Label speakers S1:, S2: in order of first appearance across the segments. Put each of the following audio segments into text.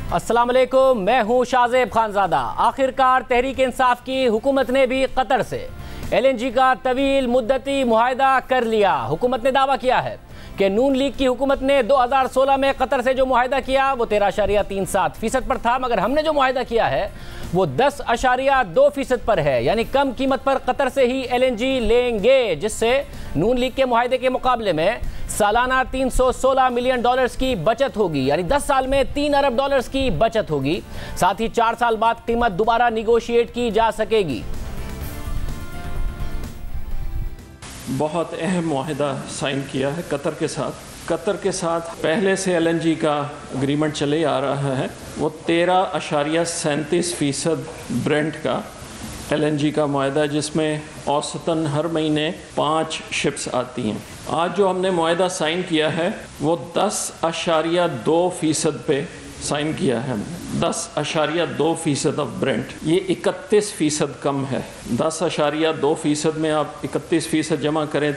S1: السلام علیکم، میں ہوں شاہزیب خانزادہ۔ آخرکار تحریک انصاف کی حکومت نے بھی قطر سے ایل این جی کا طویل مدتی معاہدہ کر لیا۔ حکومت نے دعویٰ کیا ہے کہ نون لیگ کی حکومت نے 2016 میں قطر سے جو معاہدہ کیا وہ 13.37% پر تھا، مگر ہم نے جو معاہدہ کیا ہے وہ 10.2% پر ہے، یعنی کم قیمت پر قطر سے ہی ایل این جی لیں گے، جس سے نون لیگ کے معاہدے کے مقابلے میں سالانہ $316 ملین کی بچت ہوگی، یعنی 10 سال میں $3 ارب کی بچت ہوگی۔ ساتھ ہی 4 سال بعد قیمت دوبارہ نیگوشیٹ کی جا سکے گی۔
S2: بہت اہم معاہدہ سائن کیا ہے قطر کے ساتھ پہلے سے ایل این جی کا اگریمنٹ چلے آ رہا ہے، وہ 13.37% برنٹ کا ایل این جی کا معاہدہ، جس میں اوسطاً ہر مہینے 5 شپس آتی ہیں۔ آج جو ہم نے معاہدہ سائن کیا ہے وہ 10.2% پہ سائن کیا ہے، 10.2% آف برنٹ، یہ 31% کم ہے۔ 10.2% میں آپ 31% جمع کریں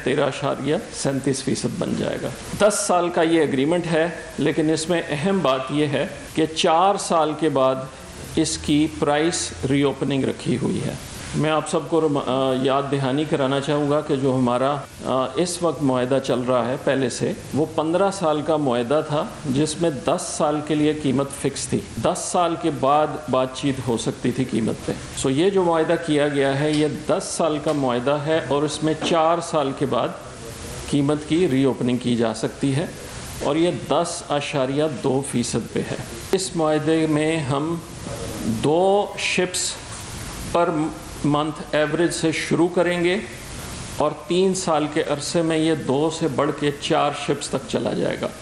S2: 13.37% بن جائے گا۔ 10 سال کا یہ اگریمنٹ ہے، لیکن اس میں اہم بات یہ ہے کہ 4 سال کے بعد اس کی پرائس ری اوپننگ رکھی ہوئی ہے۔ میں آپ سب کو یاد دہانی کرانا چاہوں گا کہ جو ہمارا اس وقت معاہدہ چل رہا ہے پہلے سے، وہ 15 سال کا معاہدہ تھا، جس میں 10 سال کے لیے قیمت فکس تھی، 10 سال کے بعد بات چیت ہو سکتی تھی قیمت پہ۔ یہ جو معاہدہ کیا گیا ہے یہ 10 سال کا معاہدہ ہے، اور اس میں 4 سال کے بعد قیمت کی ری اوپننگ کی جا سکتی ہے، اور یہ 10.2% پہ ہے۔ اس معاہدے میں ہم 2 شپس پر منتھ ایوریج سے شروع کریں گے، اور 3 سال کے عرصے میں یہ 2 سے بڑھ کے 4 شپس تک چلا جائے گا۔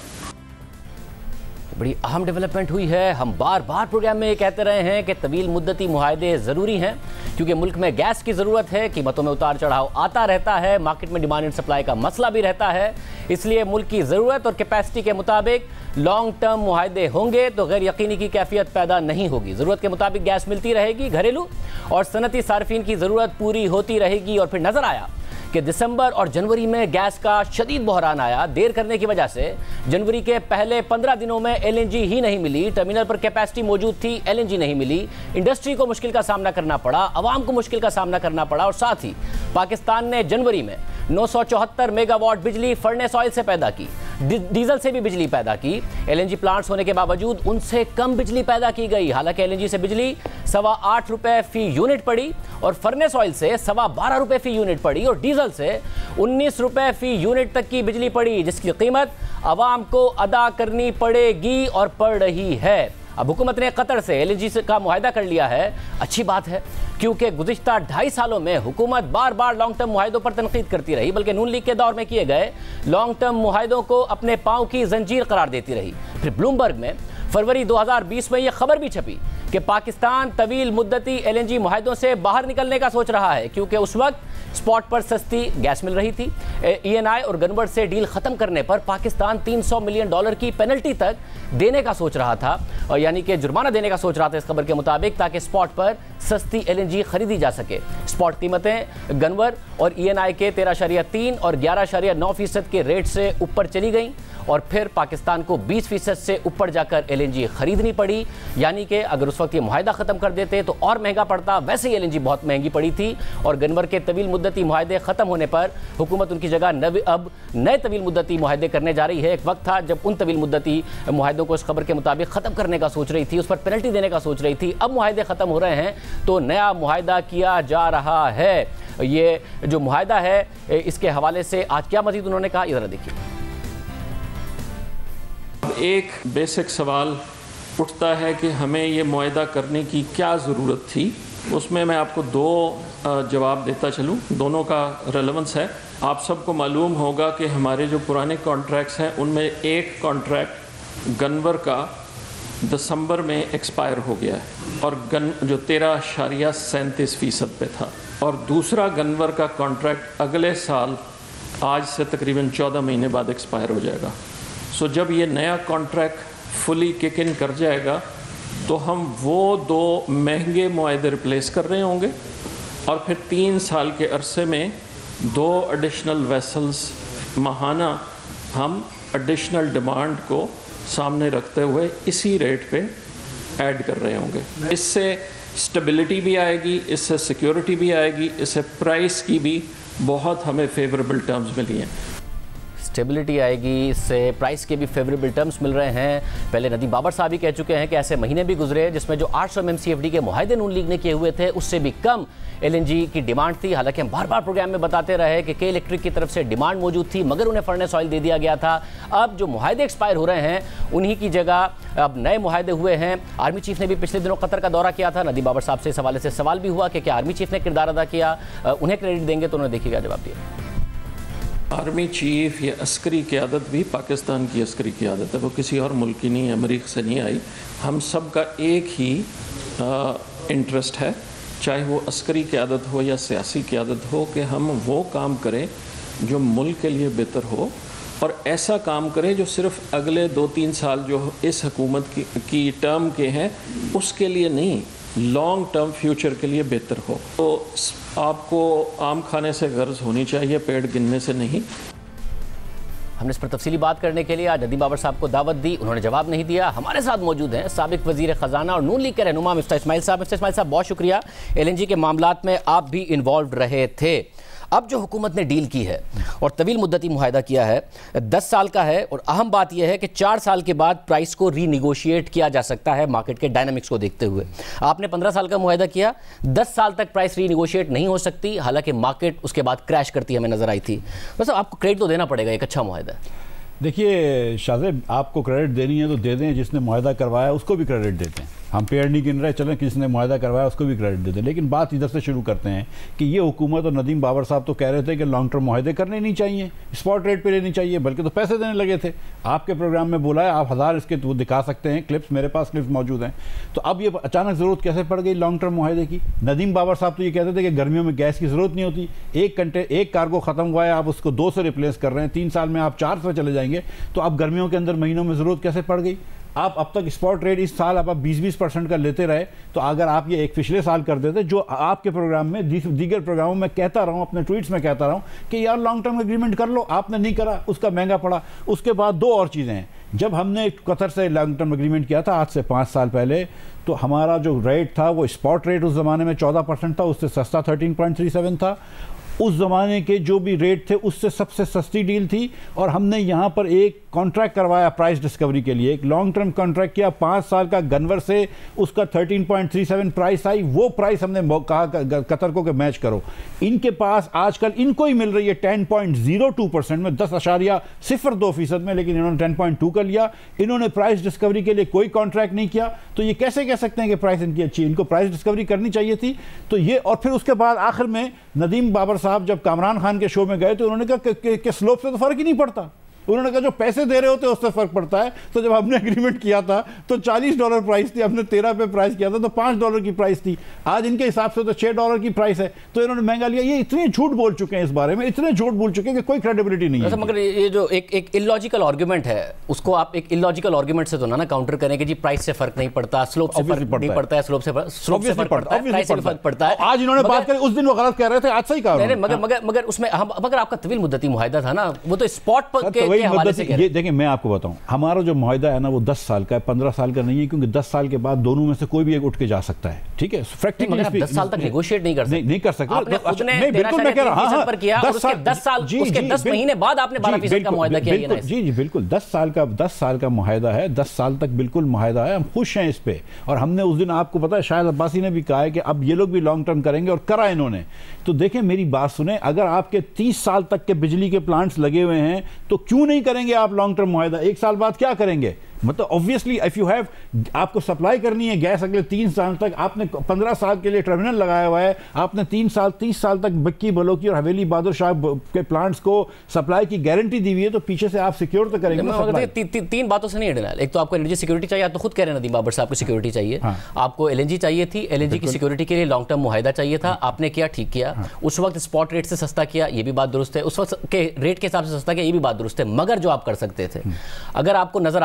S1: بڑی اہم ڈیولپمنٹ ہوئی ہے۔ ہم بار بار پروگرام میں یہ کہتے رہے ہیں کہ طویل مدتی معاہدے ضروری ہیں، کیونکہ ملک میں گیس کی ضرورت ہے، قیمتوں میں اتار چڑھاؤ آتا رہتا ہے، مارکیٹ میں ڈیمانڈ اینڈ سپلائی کا مسئلہ بھی رہتا ہے، اس لیے ملک کی ضرورت اور کیپیسٹی کے مطابق لانگ ٹرم معاہدے ہوں گے تو غیر یقینی کی کیفیت پیدا نہیں ہوگی۔ ضرورت کے مطابق گیس ملتی رہے گی، گھریلو اور صنعتی صارفین کی ضرورت پوری ہوتی رہے گی۔ اور پھر نظر آیا کہ دسمبر اور جنوری میں گیس کا شدید بحران آیا، دیر کرنے کی وجہ سے جنوری کے پہلے 15 دنوں میں ایل این جی ہی نہیں ملی، ٹرمینل پر کیپیسٹی موجود تھی، ایل این جی نہیں ملی، انڈسٹری کو مشکل کا سامنا کرنا پڑا، عوام کو مشکل کا سامنا کرنا پڑا، اور ساتھ ہی پاکستان نے جنوری میں 974 میگا واٹ بجلی فرنس آئل سے پیدا کی، ڈیزل سے بھی بجلی پیدا کی۔ ایل این جی پلانٹس ہونے کے باوجود ان سے کم بجلی پیدا کی گئی، حالانکہ ایل این جی سے بجلی ₹8.25 فی یونٹ پڑی، اور فرنس آئل سے ₹12.25 فی یونٹ پڑی، اور ڈیزل سے ₹19 فی یونٹ تک کی بجلی پڑی، جس کی قیمت عوام کو ادا کرنی پڑے گی اور پڑ رہی ہے۔ اب حکومت نے قطر سے ایل این جی کا معاہدہ کر لیا ہے، اچھی بات ہے، کیونکہ گزشتہ 2.5 سالوں میں حکومت بار بار لانگ ٹرم معاہدوں پر تنقید کرتی رہی، بلکہ نون لیگ کے دور میں کیے گئے لانگ ٹرم معاہدوں کو اپنے پاؤں کی زنجیر قرار دیتی رہی۔ پھر بلومبرگ میں فروری 2020 میں یہ خبر بھی چھپی کہ پاکستان طویل مدتی ایل این جی معاہدوں سے باہر نکلنے کا سوچ رہا ہے، کیونکہ اس وقت سپاٹ پر سستی گیس مل رہی تھی۔ ای این آئی اور گنور سے ڈیل ختم کرنے پر پاکستان $300 ملین کی پینلٹی تک دینے کا سوچ رہا تھا، اور یعنی کہ جرمانہ دینے کا سوچ رہا تھا اس خبر کے مطابق، تاکہ سپاٹ پر سستی ایل این جی خریدی جا سکے۔ سپاٹ قیمتیں گنور اور ای این آئی کے 13.3 اور 11.9% کے ریٹ سے اوپر چلی گئیں، اور پھر پاکستان کو 20% سے اوپر جا کر ایل این جی خریدنی پڑی، یعنی کہ اگر اس وقت یہ معاہدہ ختم کر دیتے تو اور مہنگا پڑتا۔ ویسے ہی ایل این جی بہت مہنگی پڑی تھی، اور گنور کے طویل مدتی معاہدے ختم ہونے پر حکومت ان کی جگہ اب نئے طویل مدتی معاہدے کرنے جا رہی ہے۔ ایک وقت تھا جب ان طویل مدتی معاہدوں کو اس خبر کے مطابق ختم کرنے کا سوچ رہی تھی، اس پر پینلٹی دینے کا سوچ رہی تھی، اب معاہدے ختم ہو رہے ہیں تو نیا معاہدہ کیا جا رہا ہے۔ یہ جو معاہدہ ہے اس کے حوالے سے آج کیا مزید انہوں نے کہا، ذرا دیکھیے۔
S2: ایک بیسک سوال اٹھتا ہے کہ ہمیں یہ معاہدہ کرنے کی کیا ضرورت تھی۔ اس میں آپ کو 2 جواب دیتا چلوں، دونوں کا ریلیونس ہے۔ آپ سب کو معلوم ہوگا کہ ہمارے جو پرانے کانٹریکٹس ہیں ان میں ایک کانٹریکٹ گنور کا دسمبر میں ایکسپائر ہو گیا ہے، اور جو 13.37% پہ تھا، اور دوسرا گنور کا کانٹریکٹ اگلے سال آج سے تقریباً 14 مہینے بعد ایکسپائر ہو جائے گا۔ جب یہ نیا کانٹریکٹ فلی کک ان کر جائے گا تو ہم وہ 2 مہنگے معاہدے ریپلیس کر رہے ہوں گے، اور پھر 3 سال کے عرصے میں 2 ایڈیشنل ویسلز ماہانہ ہم ایڈیشنل ڈیمانڈ کو سامنے رکھتے ہوئے اسی ریٹ پہ ऐड कर रहे होंगे। इससे स्टेबिलिटी भी आएगी, इससे सिक्योरिटी भी आएगी, इससे प्राइस की भी बहुत हमें फेवरेबल टर्म्स मिली हैं।
S1: स्टेबिलिटी आएगी, इससे प्राइस के भी फेवरेबल टर्म्स मिल रहे हैं। पहले नदीम बाबर साहब ही कह चुके हैं कि ऐसे महीने भी गुजरे जिसमें जो 800 MMCFD के मुआहदे नून लीग ने किए हुए थे उससे भी कम LNG की डिमांड थी। हालांकि हम बार बार प्रोग्राम में बताते रहे कि के इलेक्ट्रिक की तरफ से डिमांड मौजूद थी मगर उन्हें फर्नेस ऑयल दे दिया गया था। अब जो मुआहदे एक्सपायर हो रहे हैं उन्हीं की जगह अब नए मुआहदे हुए हैं। आर्मी चीफ ने भी पिछले दिनों कतर का दौरा किया था। नदीम बाबर साहब से इस हवाले से सवाल भी हुआ कि क्या आर्मी चीफ ने किरदार अदा किया, उन्हें क्रेडिट देंगे, तो उन्होंने देखिएगा जवाब दिया।
S2: आर्मी चीफ या अस्करी क़यादत भी पाकिस्तान की अस्करी क़यादत है, वो किसी और मुल्क की नहीं है, मरीख से नहीं आई। हम सब का एक ही इंटरेस्ट है, चाहे वो अस्करी क़यादत हो या सियासी क़यादत हो, कि हम वो काम करें जो मुल्क के लिए बेहतर हो और ऐसा काम करें जो सिर्फ अगले 2-3 साल जो इस हुकूमत की टर्म के हैं उसके लिए नहीं, लॉन्ग टर्म फ्यूचर के लिए बेहतर हो। तो आपको आम खाने से गर्ज होनी चाहिए, पेड़ गिनने से नहीं।
S1: हमने इस पर तफसीली बात करने के लिए आज नदीम बाबर साहब को दावत दी, उन्होंने जवाब नहीं दिया। हमारे साथ मौजूद हैं साबिक वजीर ख़जाना और नून लीग के रहनुमा मिस्टर इस्माइल साहब। मिस्टर इस्माइल साहब बहुत शुक्रिया, LNG के मामलात में आप भी इन्वॉल्व रहे थे। अब जो हुकूमत ने डील की है और तवील मुद्दती मुआहदा किया है 10 साल का है और अहम बात यह है कि 4 साल के बाद प्राइस को रीनिगोशिएट किया जा सकता है मार्केट के डायनामिक्स को देखते हुए। आपने 15 साल का मुआहदा किया, 10 साल तक प्राइस रीनिगोशिएट नहीं हो सकती, हालांकि मार्केट उसके बाद क्रैश करती हमें नजर आई थी। बस आपको क्रेडिट तो देना पड़ेगा, एक अच्छा मुआहदा है।
S3: देखिए शाहज़ेब, आपको क्रेडिट देनी है तो दे दें, जिसने मुआहदा करवाया उसको भी क्रेडिट देते हैं। हम पेड़ नहीं गिन रहे, चलें किसने मुआहदा करवाया उसको भी क्रेडिट देते हैं। लेकिन बात इधर से शुरू करते हैं कि ये हुकूमत और नदीम बाबर साहब तो कह रहे थे कि लॉन्ग टर्म मुआहदे करने नहीं चाहिए, स्पॉट रेट पे लेनी चाहिए, बल्कि तो पैसे देने लगे थे। आपके प्रोग्राम में बोला है, आप 1000 इसके तो दिखा सकते हैं क्लिप्स, मेरे पास क्लिप्स मौजूद हैं। तो अब ये अचानक ज़रूरत कैसे पड़ गई लॉन्ग टर्म मुआहदे की? नदीम बाबर साहब तो ये कहते थे कि गर्मियों में गैस की ज़रूरत नहीं होती, एक कार्गो ख़त्म हुआ है, आप उसको 2 से रिप्लेस कर रहे हैं, 3 साल में आप 4 से चले जाएंगे, तो अब गर्मियों के अंदर महीनों में ज़रूरत कैसे पड़ गई? आप अब तक स्पॉट रेट इस साल आप 20-20% का लेते रहे, तो अगर आप ये एक पिछले साल कर देते, जो आपके प्रोग्राम में दीगर प्रोग्रामों में कहता रहा हूँ, अपने ट्वीट्स में कहता रहा हूँ कि यार लॉन्ग टर्म एग्रीमेंट कर लो, आपने नहीं करा, उसका महंगा पड़ा। उसके बाद 2 और चीज़ें हैं। जब हमने कतर से लॉन्ग टर्म एग्रीमेंट किया था आज से 5 साल पहले, तो हमारा जो रेट था वो स्पॉट रेट उस ज़माने में 14% था, उससे सस्ता 13.37 था। उस ज़माने के जो भी रेट थे उससे सबसे सस्ती डील थी। और हमने यहाँ पर एक कॉन्ट्रैक्ट करवाया प्राइस डिस्कवरी के लिए, एक लॉन्ग टर्म कॉन्ट्रैक्ट किया 5 साल का गनवर से, उसका 13.37 प्राइस आई। वो प्राइस हमने कहा कतर को कि मैच करो। इनके पास आजकल इनको ही मिल रही है 10.02% में, 10.02% में, लेकिन इन्होंने 10.2 कर लिया। इन्होंने प्राइस डिस्कवरी के लिए कोई कॉन्ट्रैक्ट नहीं किया, तो ये कैसे कह सकते हैं कि प्राइस इनकी अच्छी है? इनको प्राइस डिस्कवरी करनी चाहिए थी। तो ये, और फिर उसके बाद आखिर में नदीम बाबर साहब जब कामरान खान के शो में गए तो उन्होंने कहा कि स्लोप से तो फर्क ही नहीं पड़ता। उन्होंने कहा जो पैसे दे रहे होते हैं उससे फर्क पड़ता है। तो जब हमने एग्रीमेंट किया था तो $40 प्राइस थी, हमने 13 पे प्राइस किया था तो $5 की प्राइस थी। आज इनके हिसाब से तो $6 की प्राइस है, तो इन्होंने महंगा लिया। ये इतने झूठ बोल चुके हैं इस बारे में, इतने झूठ बोल चुके हैं कि कोई क्रेडिबिलिटी नहीं है।
S1: मगर ये जो एक इलॉजिकल आर्गुमेंट है, उसको आप एक इलॉजिकल आर्गुमेंट से तो ना काउंटर करें कि जी प्राइस से फर्क नहीं पड़ता, स्लोप से फर्क नहीं पड़ता है, स्लोप से फर्क पड़ता है, प्राइस से फर्क पड़ता है।
S3: आज इन्होंने बात करी, उस दिन वो गलत कह रहे थे, आज सही कहा।
S1: मगर उसमें मगर आपका तवील मुद्दती मुआहदा था ना, वो तो स्पॉट के हवाले से कह रहे हैं।
S3: देखिए मैं आपको बताऊं, हमारा जो मुआहदा है ना वो 10 साल का है, 15 साल का नहीं है, क्योंकि 10 साल के बाद दोनों में से कोई भी एक उठ के जा सकता है। ठीक है,
S1: 10 साल तक नेगोशिएट नहीं कर सकते,
S3: नहीं कर सकते।
S1: बिल्कुल मैं कह रहा हूं, पर किया और उसके 10 साल, उसके 10 महीने बाद आपने 12% का मुआहदा किया है।
S3: जी बिल्कुल, 10 साल का मुआहदा है, 10 साल तक बिल्कुल मुआहदा है। हम खुश हैं इस पे। और हमने उस दिन आपको पता है शायद अब्बासी ने भी कहा है कि अब ये लोग भी लॉन्ग टर्म करेंगे, और करा इन्होंने। तो देखें मेरी बात सुने, अगर आपके 30 साल तक के बिजली के प्लांट्स लगे हुए हैं तो क्यों नहीं करेंगे आप लॉन्ग टर्म मुआहदा? 1 साल बाद क्या करेंगे? मतलब ऑब्वियसली इफ यू हैव, आपको सप्लाई करनी है गैस अगले 3 साल तक, आपने 15 साल के लिए टर्मिनल लगाया हुआ है, आपने 30 साल तक बक्की बलोकी और हवेली बहादुर शाह के प्लांट्स को सप्लाई की गारंटी दी हुई है, तो पीछे से आप सिक्योर तो करेंगे।
S1: 3 बातों से नहीं डिनाइल। एक तो आपको एनर्जी सिक्योरिटी चाहिए, आप तो खुद कह रहे हैं नदीम बाबर साहब को सिक्योरिटी चाहिए। आपको LNG चाहिए थी, LNG की सिक्योरिटी के लिए लॉन्ग टर्म मुआहदा चाहिए था, आपने किया, ठीक किया। उस वक्त स्पॉट रेट से सस्ता किया, ये भी बात दुरुस्त है। उस वक्त के रेट के हिसाब से सस्ता किया, ये भी बात दुरुस्त है। मगर जो आप कर सकते थे, अगर आपको नजर आ रहा था, क्योंकि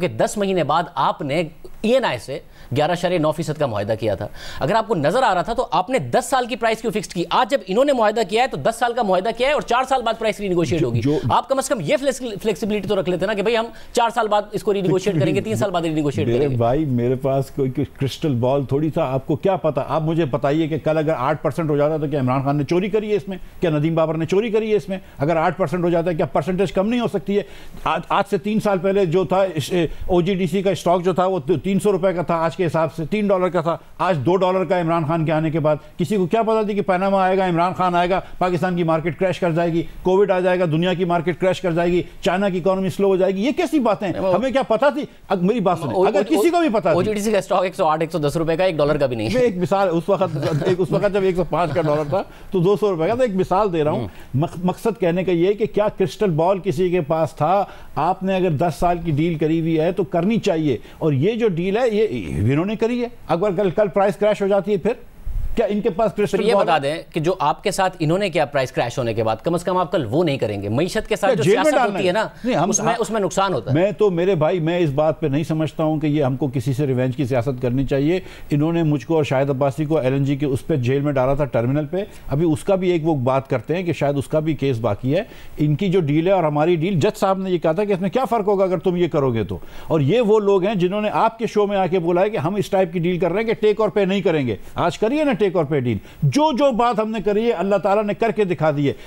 S1: کیونکہ 10 مہینے بعد آپ نے ENI سے 11.9% کا معاہدہ کیا تھا. اگر آپ کو نظر آ رہا تھا تو آپ نے 10 سال کی پرائس کیوں فکس کی؟ آج جب انہوں نے معاہدہ کیا ہے تو 10 سال کا معاہدہ کیا ہے اور 4 سال بعد پرائس ری نیگوشیٹ ہوگی. آپ کم از کم یہ فلیکسیبلٹی تو رکھ لیتے نا کہ بھائی ہم 4 سال بعد اس کو ری نیگوشیٹ کریں گے, 3 سال بعد ری نیگوشیٹ کریں گے.
S3: میرے بھائی میرے پاس کوئی کرسٹل بال تھوڑی تھا, آپ کو کیا پتا؟ آپ مجھے بتائیے کہ کل اگر 8% ہو جاتا تو کیا عمران خان نے چوری کری ہے اس میں؟ کیا ندیم بابر نے چوری کری ہے اس میں؟ اگر 8% ہو جاتا ہے کیا پرسنٹیج کم نہیں ہو سکتی ہے؟ آج سے 3 سال پہلے جو تھا OGDC کا اسٹاک جو تھا وہ 300 روپے کا تھا, آج کے حساب سے $3 کا تھا, آج $2 کا عمران خان کے آنے کے بعد. کسی کو کیا پتا تھی کہ پیناما آئے گا, عمران خان آئے گا, پاکستان کی مارکیٹ کریش کر جائے گی, کووڈ آ جائے گا, دنیا کی مارکیٹ کریش کر جائے گی, چائنا کی اکانومی سلو ہو جائے گی؟ یہ کیسی باتیں ہیں؟ ہمیں کیا پتا تھی؟ میری بات سنیں, اگر کسی کو بھی پتا تھی
S1: OGDC کا اسٹاک 108 110 روپے کا, $1 کا بھی نہیں ہے.
S3: ایک مثال, اس وقت جب 105 کا ڈالر تھا تو 200 روپے کا, تو ایک مثال دے رہا ہوں. مقصد کہنے کا یہ کہ کیا کرسٹل بال کسی کے پاس تھا؟ آپ نے اگر 10 سال کی ڈیل کری ہوئی ہے تو کرنی چاہیے, اور یہ جو ڈیل ہے یہ انہوں نے کری ہے. اگر کل پرائس کریش ہو جاتی ہے پھر کیا ان کے پاس کرسٹل بال؟
S1: یہ بتا دیں کہ جو آپ کے ساتھ انہوں نے کیا پرائس کریش ہونے کے بعد, کم از کم آپ کل وہ نہیں کریں گے. معیشت کے ساتھ جو سیاست ہوتی ہے نا اس میں نقصان ہوتا ہے.
S3: میں تو میرے بھائی میں اس بات پہ نہیں سمجھتا ہوں کہ یہ ہم کو کسی سے ریونج کی سیاست کرنی چاہیے. انہوں نے مجھ کو اور شاہد عباسی کو LNG کے اس پہ جیل میں ڈالا تھا ٹرمینل پہ. ابھی اس کا بھی ایک وہ بات کرتے ہیں کہ شاید اس کا بھی کیس باقی ہے. ان کی جو ڈیل ہے اور ہماری ڈیل, جج صاحب نے یہ کہا تھا کہ اس میں کیا فرق ہوگا اگر تم یہ کرو گے تو. اور یہ وہ لوگ ہیں جنہوں نے آپ کے شو میں آ کے بولا ہے کہ ہم اس ٹائپ کی ڈیل کر رہے ہیں کہ ٹیک اور پے نہیں کریں گے. آج کریے نا ٹیک اور پے ڈیل. جو بات ہم نے کری ہے اللہ تعالیٰ نے کر کے دکھا دی ہے.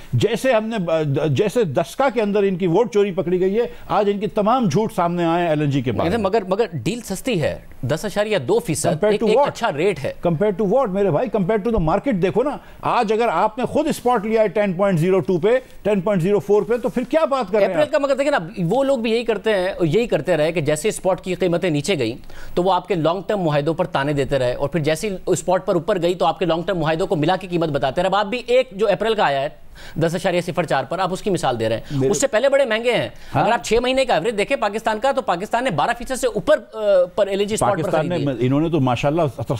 S3: جیسے دسکا کے اندر ان کی ووٹ چوری پکڑی گئی ہے, آج ان کی تمام جھوٹ سامنے آئے ہیں LNG کے بعد.
S1: مگر ڈیل سستی ہے, 10.2% ایک اچھا ریٹ ہے.
S3: کمپیئر ٹو واٹ میرے بھائی؟ کمپیئر ٹو دا مارکیٹ دیکھو نا. آج اگر آپ نے خود اسپاٹ لیا ہے 10.02 پہ, 10.04 پہ, تو پھر کیا بات کر رہے ہیں
S1: اپریل کا؟ مگر دیکھیں نا, وہ لوگ بھی یہی کرتے رہے کہ جیسے اسپاٹ کی قیمتیں نیچے گئیں تو وہ آپ کے لانگ ٹرم معاہدوں پر تانے دیتے رہے, اور پھر جیسے اسپاٹ پر اوپر گئی تو آپ کے لانگ ٹرم معاہدوں کو ملا کے قیمت بتاتے رہے. اب آپ بھی ایک جو اپریل کا آیا ہے 10.04 پر, آپ اس کی مثال دے رہے ہیں. اس سے پہلے بڑے مہنگے ہیں. اگر آپ 6 مہینے کا ایوریج دیکھیں پاکستان کا, تو پاکستان نے 12% سے اوپر پر LNG اسپاٹ پر خریدی ہے.
S3: انہوں نے تو ماشاءاللہ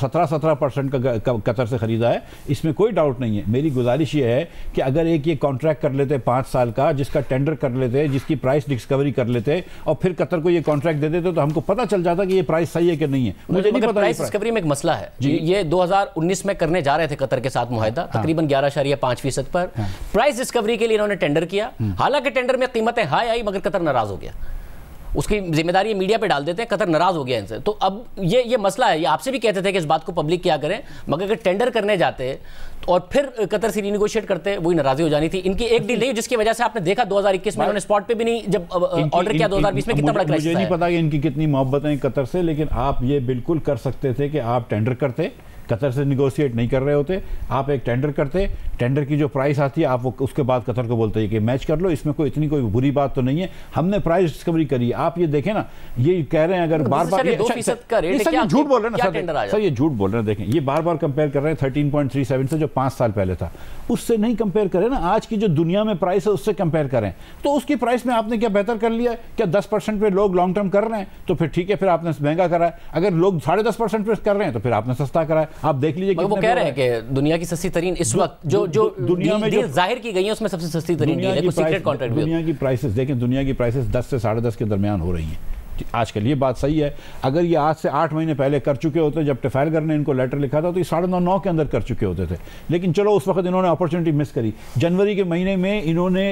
S3: 17% کا قطر سے خریدا ہے, اس میں کوئی ڈاؤٹ نہیں ہے. میری گزارش یہ ہے کہ اگر ایک یہ کانٹریکٹ کر لیتے 5 سال کا, جس کا ٹینڈر کر لیتے, جس کی پرائس ڈسکوری کر لیتے, اور پھر قطر کو یہ کانٹریکٹ دے دیتے, تو ہم کو پتہ چل جاتا کہ یہ پرائس صحیح ہے کہ نہیں ہے. مجھے نہیں پتا.
S1: پرائس ڈسکوری میں ایک مسئلہ ہے. یہ 2019 میں کرنے جا رہے تھے قطر کے ساتھ معاہدہ, تقریباً 11.5% پر پرائس ڈسکوری کے لیے انہوں نے ٹینڈر کیا. حالانکہ ٹینڈر میں قیمتیں ہائی آئی, مگر قطر ناراض ہو گیا. اس کی ذمہ داری میڈیا پہ ڈال دیتے ہیں, قطر ناراض ہو گیا ان سے. تو اب یہ مسئلہ ہے. یہ آپ سے بھی کہتے تھے کہ اس بات کو پبلک کیا کریں, مگر اگر ٹینڈر کرنے جاتے اور پھر قطر سے رینیگوشیٹ کرتے, وہی ناراضی ہو جانی تھی. ان کی ایک ڈیل نہیں, جس کی وجہ سے آپ نے دیکھا 2021 میں انہوں نے اسپاٹ پہ بھی نہیں جب آرڈر کیا, 2020 میں کتنا بڑا کرائسس
S3: آیا. مجھے نہیں پتا کہ ان کی کتنی محبت ہیں قطر سے, لیکن آپ یہ بالکل کر سکتے تھے کہ آپ ٹینڈر کرتے, قطر سے نیگوشیٹ نہیں کر رہے ہوتے, آپ ایک ٹینڈر کرتے, ٹینڈر کی جو پرائس آتی ہے آپ اس کے بعد قطر کو بولتے ہیں کہ میچ کر لو, اس میں اتنی کوئی بری بات تو نہیں ہے. ہم نے پرائس ڈسکوری کری. آپ یہ دیکھیں نا, یہ کہہ رہے ہیں اگر بار بار جھوٹ بول رہے ہیں نا سر, یہ جھوٹ بول رہے ہیں. دیکھیں یہ بار بار کمپیئر کر رہے ہیں 13.37 سے جو 5 سال پہلے تھا, اس سے نہیں کمپیئر کریں نا. آج کی جو دنیا میں پرائس ہے اس سے کمپیئر کریں. تو اس کی پرائس میں آپ نے کیا بہتر کر لیا ہے؟ کیا 10% پہ لوگ لانگ ٹرم کر رہے ہیں تو پھر ٹھیک ہے, پھر آپ نے مہنگا کرا ہے. اگر لوگ 10.5% پہ کر رہے ہیں تو پھر آپ نے سستا کرا ہے. آپ دیکھ لیجیے
S1: وہ کہہ رہے ہیں کہ دنیا کی سستی ترین اس وقت جو دنیا میں ظاہر کی گئی ہے اس میں سب سے سستی ترین ڈیل ہے. کوئی سیکرٹ کانٹریکٹ بھی
S3: دنیا کی پرائسز دیکھیں, دنیا کی پرائسز 10 سے 10.5 کے درمیان ہو رہی ہیں آج کل. یہ بات صحیح ہے. اگر یہ آج سے 8 مہینے پہلے کر چکے ہوتے, جب ٹفیلگر نے ان کو لیٹر لکھا تھا, تو یہ 9.5 کے اندر کر چکے ہوتے تھے. لیکن چلو اس وقت انہوں نے اپورچونٹی مس کری. جنوری کے مہینے میں انہوں نے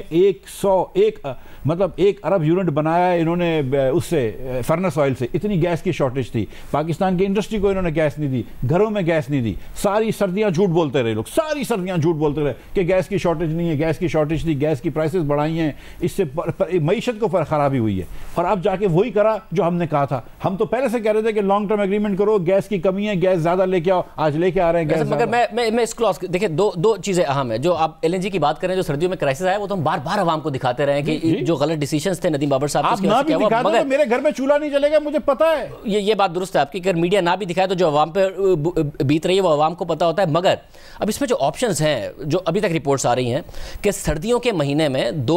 S3: 1 ارب یونٹ بنایا ہے انہوں نے اس سے, فرنس آئل سے. اتنی گیس کی شارٹیج تھی. پاکستان کی انڈسٹری کو انہوں نے گیس نہیں دی, گھروں میں گیس نہیں دی. ساری سردیاں جھوٹ بولتے رہے لوگ, ساری سردیاں جھوٹ بولتے رہے کہ گیس کی شارٹیج نہیں ہے, گیس کی شارٹیج تھی, گیس کی پرائسز بڑھائی ہیں, اس سے معیشت کو خرابی ہوئی ہے. اور اب جا کے وہی کرا جو ہم نے کہا تھا. ہم تو پہلے سے کہہ رہے تھے کہ لانگ ٹرم ایگریمنٹ کرو, گیس کی کمی ہے, گیس زیادہ لے کے آؤ, آج لے کے آ رہے ہیں گیس.
S1: مگر میں اس کلاس دیکھیں, دو چیزیں اہم ہیں. جو آپ LNG کی بات کریں, جو سردیوں میں کرائسس آیا, وہ تو ہم بار بار عوام کو دکھاتے رہے ہیں کہ جو غلط ڈیسیشنز تھے ندیم بابر صاحب کے,
S3: مگر میرے گھر میں چولہا نہیں چلے گا, مجھے پتا ہے.
S1: یہ بات درست ہے آپ کی. اگر میڈیا نہ بھی دکھائے تو جو عوام پہ بیت رہی ہے وہ عوام کو پتا ہوتا ہے. مگر اب اس میں جو آپشنز ہیں, جو ابھی تک رپورٹس آ رہی ہیں کہ سردیوں کے مہینے میں 2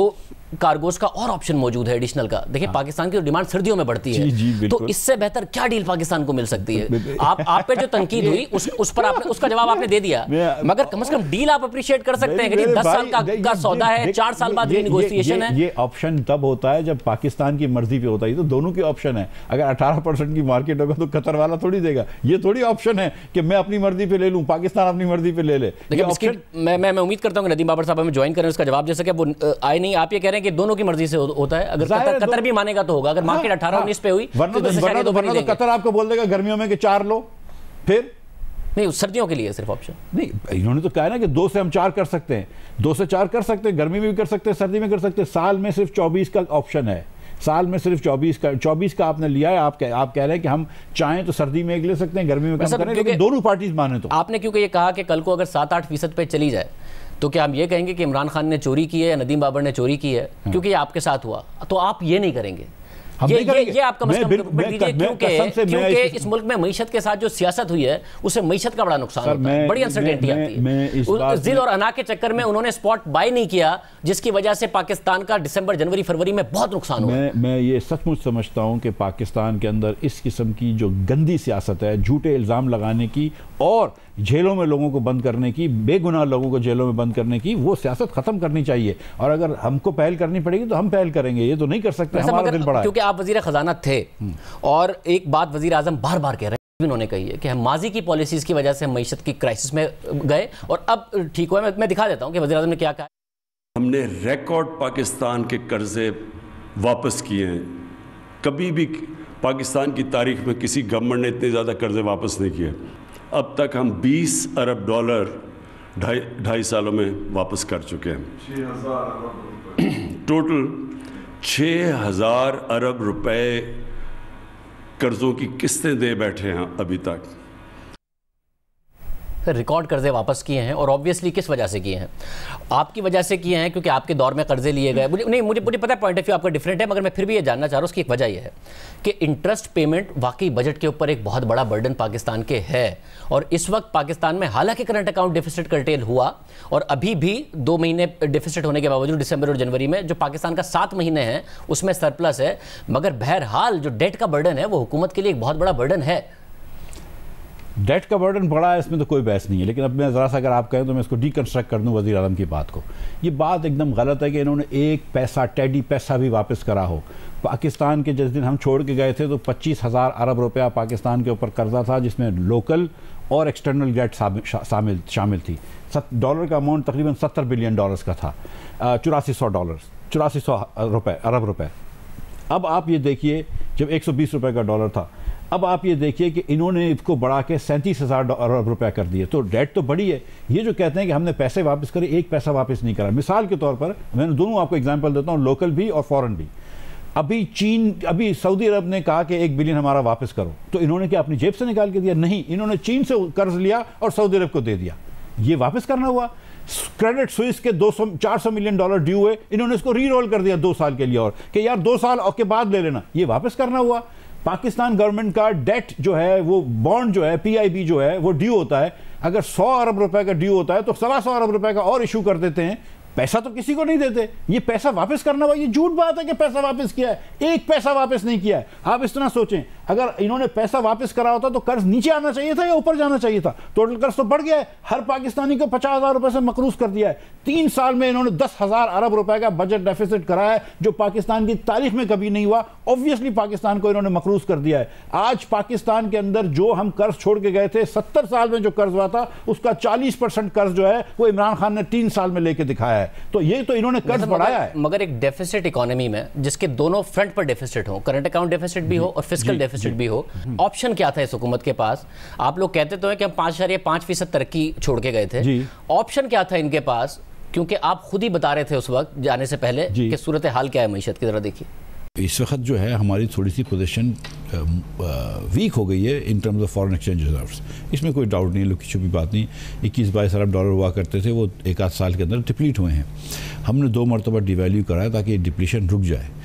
S1: کارگوز کا اور آپشن موجود ہے ایڈیشنل کا. دیکھیں پاکستان کی ڈیمانڈ سردیوں میں بڑھتی ہے, تو اس سے بہتر کیا ڈیل پاکستان کو مل سکتی ہے؟ آپ پہ جو تنقید ہوئی اس پر اس کا جواب آپ نے دے دیا, مگر کم از کم ڈیل آپ اپریشیٹ کر سکتے ہیں کہ 10 سال کا سودا ہے, 4 سال بعد یہ نیگوشیشن ہے.
S3: یہ آپشن تب ہوتا ہے جب پاکستان کی مرضی پہ ہوتا ہے, تو دونوں کی آپشن ہے. اگر 18% کی مارکیٹ ہوگا تو قطر والا تھوڑی دے گا. یہ تھوڑی آپشن ہے کہ میں اپنی مرضی پہ لے لوں, پاکستان اپنی مرضی پہ لے لے.
S1: میں امید کرتا ہوں کہ ندیم بابر صاحب ہمیں جوائن کریں, اس کا جواب دے سکے. وہ آئے نہیں, آپ یہ کہہ رہے ہیں کہ دونوں کی مرضی سے ہوتا ہے. اگر قطر بھی مانے گا تو ہوگا. اگر مارکیٹ 18-19 پہ ہوئی
S3: ورنہ قطر آپ کو بول دے گا گرمیوں میں کہ 4 لو, پھر
S1: نہیں سردیوں کے لیے صرف آپشن
S3: نہیں. انہوں نے تو کہا نا کہ 2 سے ہم 4 کر سکتے ہیں, 2 سے 4 کر سکتے ہیں, گرمی میں بھی کر سکتے ہیں, سردی میں کر سکتے ہیں. سال میں صرف 24 کا آپشن ہے, سال میں صرف 24 کا آپ نے لیا ہے. آپ کہہ رہے ہیں کہ ہم چاہیں تو سردی میں ایک لے سکتے ہیں, گرمی میں کم کریں, لیکن دونوں پارٹیز مانے. تو آپ
S1: نے کیونکہ یہ کہا کہ کل کو اگر 7-8% پہ چلی جائے تو کیا ہم یہ کہیں گے کہ عمران خان نے چوری کی ہے یا ندیم بابر نے چوری کی ہے, کیونکہ یہ آپ کے ساتھ ہوا, تو آپ یہ نہیں کریں گے. یہ آپ کا مسئلہ کیونکہ اس ملک میں معیشت کے ساتھ جو سیاست ہوئی ہے اس سے معیشت کا بڑا نقصان ہوتا ہے, بڑی انسرٹینٹی آتی ہے. ضد اور انا کے چکر میں انہوں نے سپاٹ بائی نہیں کیا, جس کی وجہ سے پاکستان کا دسمبر جنوری فروری میں بہت نقصان ہوا.
S3: میں یہ سچ مچ سمجھتا ہوں کہ پاکستان کے اندر اس قسم کی جو گندی سیاست ہے, جھوٹے الزام لگانے کی اور جیلوں میں لوگوں کو بند کرنے کی, بے گناہ لوگوں کو جیلوں میں بند کرنے کی, وہ سیاست ختم کرنی چاہیے. اور اگر ہم کو پہل کرنی پڑے گی تو ہم پہل کریں گے, یہ تو نہیں کر سکتے. ہمارا دل بڑا ہے.
S1: کیونکہ آپ وزیر خزانہ تھے, اور ایک بات وزیر اعظم بار بار کہہ رہے ہیں, انہوں نے کہی ہے کہ ہم ماضی کی پالیسیز کی وجہ سے ہم معیشت کی کرائسس میں گئے, اور اب ٹھیک ہوا. میں دکھا دیتا ہوں کہ وزیر اعظم نے کیا کہا.
S4: ہم نے ریکارڈ پاکستان کے قرضے واپس کیے ہیں. کبھی بھی پاکستان کی تاریخ میں کسی گورنمنٹ نے اتنے زیادہ قرضے واپس نہیں کیے. اب تک ہم $20 ارب 2.5 سالوں میں واپس کر چکے ہیں. ٹوٹل 6,000 ارب روپے قرضوں کی قسطیں دے بیٹھے ہیں ابھی تک.
S1: ریکارڈ قرضے واپس کیے ہیں, اور آبویسلی کس وجہ سے کیے ہیں؟ آپ کی وجہ سے کیے ہیں, کیونکہ آپ کے دور میں قرضے لیے گئے. مجھے پتہ ہے پوائنٹ آف ویو آپ کا ڈیفرنٹ ہے, مگر میں پھر بھی یہ جاننا چاہ رہا ہوں. اس کی ایک وجہ یہ ہے کہ انٹرسٹ پیمنٹ واقعی بجٹ کے اوپر ایک بہت بڑا برڈن پاکستان کے ہے, اور اس وقت پاکستان میں حالانکہ کرنٹ اکاؤنٹ ڈیفیسٹ کرٹیل ہوا, اور ابھی بھی 2 مہینے ڈیفیسٹ ہونے کے باوجود دسمبر اور جنوری میں جو پاکستان کا 7 مہینے ہیں اس میں سرپلس ہے, مگر بہرحال جو ڈیٹ کا برڈن ہے وہ حکومت کے لیے ایک بہت بڑا برڈن ہے.
S3: ڈیٹ کا برڈن بڑا ہے, اس میں تو کوئی بحث نہیں ہے. لیکن اب میں ذرا سا اگر آپ کہیں تو میں اس کو ڈی کنسٹرکٹ کر دوں وزیر اعظم کی بات کو. یہ بات ایک دم غلط ہے کہ انہوں نے ایک پیسہ ٹیڈی پیسہ بھی واپس کرا ہو. پاکستان کے جس دن ہم چھوڑ کے گئے تھے تو 25,000 ارب روپیہ پاکستان کے اوپر قرضہ تھا, جس میں لوکل اور ایکسٹرنل ڈیٹ شامل تھی. ڈالر کا اماؤنٹ تقریباً $70 بلین کا تھا, $8400 ارب روپے. اب آپ یہ دیکھیے جب $120 کا ڈالر تھا, اب آپ یہ دیکھیے کہ انہوں نے اس کو بڑھا کے 37,000 ارب روپے کر دیے. تو ڈیٹ تو بڑی ہے. یہ جو کہتے ہیں کہ ہم نے پیسے واپس کرے, ایک پیسہ واپس نہیں کرا. مثال کے طور پر میں نے دونوں آپ کو اگزامپل دیتا ہوں, لوکل بھی اور فورن بھی. ابھی سعودی عرب نے کہا کہ $1 بلین ہمارا واپس کرو, تو انہوں نے کیا اپنی جیب سے نکال کے دیا؟ نہیں, انہوں نے چین سے قرض لیا اور سعودی عرب کو دے دیا. یہ واپس کرنا ہوا. کریڈٹ سوئس کے $400 ملین ڈیو ہوئے, انہوں نے اس کو ری رول کر دیا 2 سال کے لیے, اور کہ یار 2 سال کے بعد لے لینا. یہ واپس کرنا ہوا. پاکستان گورنمنٹ کا ڈیٹ جو ہے, وہ بانڈ جو ہے, PIB جو ہے, وہ ڈیو ہوتا ہے. اگر 100 ارب روپے کا ڈیو ہوتا ہے تو 125 ارب روپے کا اور ایشو کر دیتے ہیں. پیسہ تو کسی کو نہیں دیتے. یہ پیسہ واپس کرنا ہوا. یہ جھوٹ بات ہے کہ پیسہ واپس کیا ہے. ایک پیسہ واپس نہیں کیا ہے. آپ اس طرح سوچیں, اگر انہوں نے پیسہ واپس کرا ہوتا تو قرض نیچے آنا چاہیے تھا یا اوپر جانا چاہیے تھا؟ ٹوٹل قرض تو بڑھ گیا ہے. ہر پاکستانی کو 50,000 روپے سے مقروض کر دیا ہے. 3 سال میں انہوں نے 10,000 ارب روپے کا بجٹ ڈیفیسٹ کرایا ہے, جو پاکستان کی تاریخ میں کبھی نہیں ہوا. اوبویسلی پاکستان کو انہوں نے مقروض کر دیا ہے. آج پاکستان کے اندر جو ہم قرض چھوڑ کے گئے تھے, 70 سال میں جو قرض ہوا تھا اس کا 40% قرض جو ہے وہ عمران خان نے 3 سال میں لے کے دکھایا ہے. تو یہ تو انہوں نے قرض بڑھایا ہے.
S1: مگر ایک ڈیفیسٹ اکانومی میں جس کے دونوں فرنٹ پر ڈیفیسٹ ہو, کرنٹ اکاؤنٹ ڈیفیسٹ بھی ہو اور فسکل ڈیفیسٹ بھی ہو, آپشن کیا تھا اس حکومت کے پاس؟ آپ لوگ کہتے تو ہیں کہ ہم 5.5% ترقی چھوڑ کے گئے تھے. آپشن کیا تھا ان کے پاس؟ کیونکہ آپ خود ہی بتا رہے تھے اس وقت جانے سے پہلے کہ صورتحال کیا ہے معیشت کی. ذرا دیکھیے,
S3: اس وقت جو ہے ہماری تھوڑی سی پوزیشن ویک ہو گئی ہے in terms of foreign exchange reserves. اس میں کوئی ڈاؤٹ نہیں ہے, لکی چھپی بات نہیں. 21-22 ارب ڈالر ہوا کرتے تھے, وہ 1 آدھ سال کے اندر ڈپلیٹ ہوئے ہیں. ہم نے 2 مرتبہ ڈی ویلیو کرایا تاکہ ڈپلیشن رک جائے.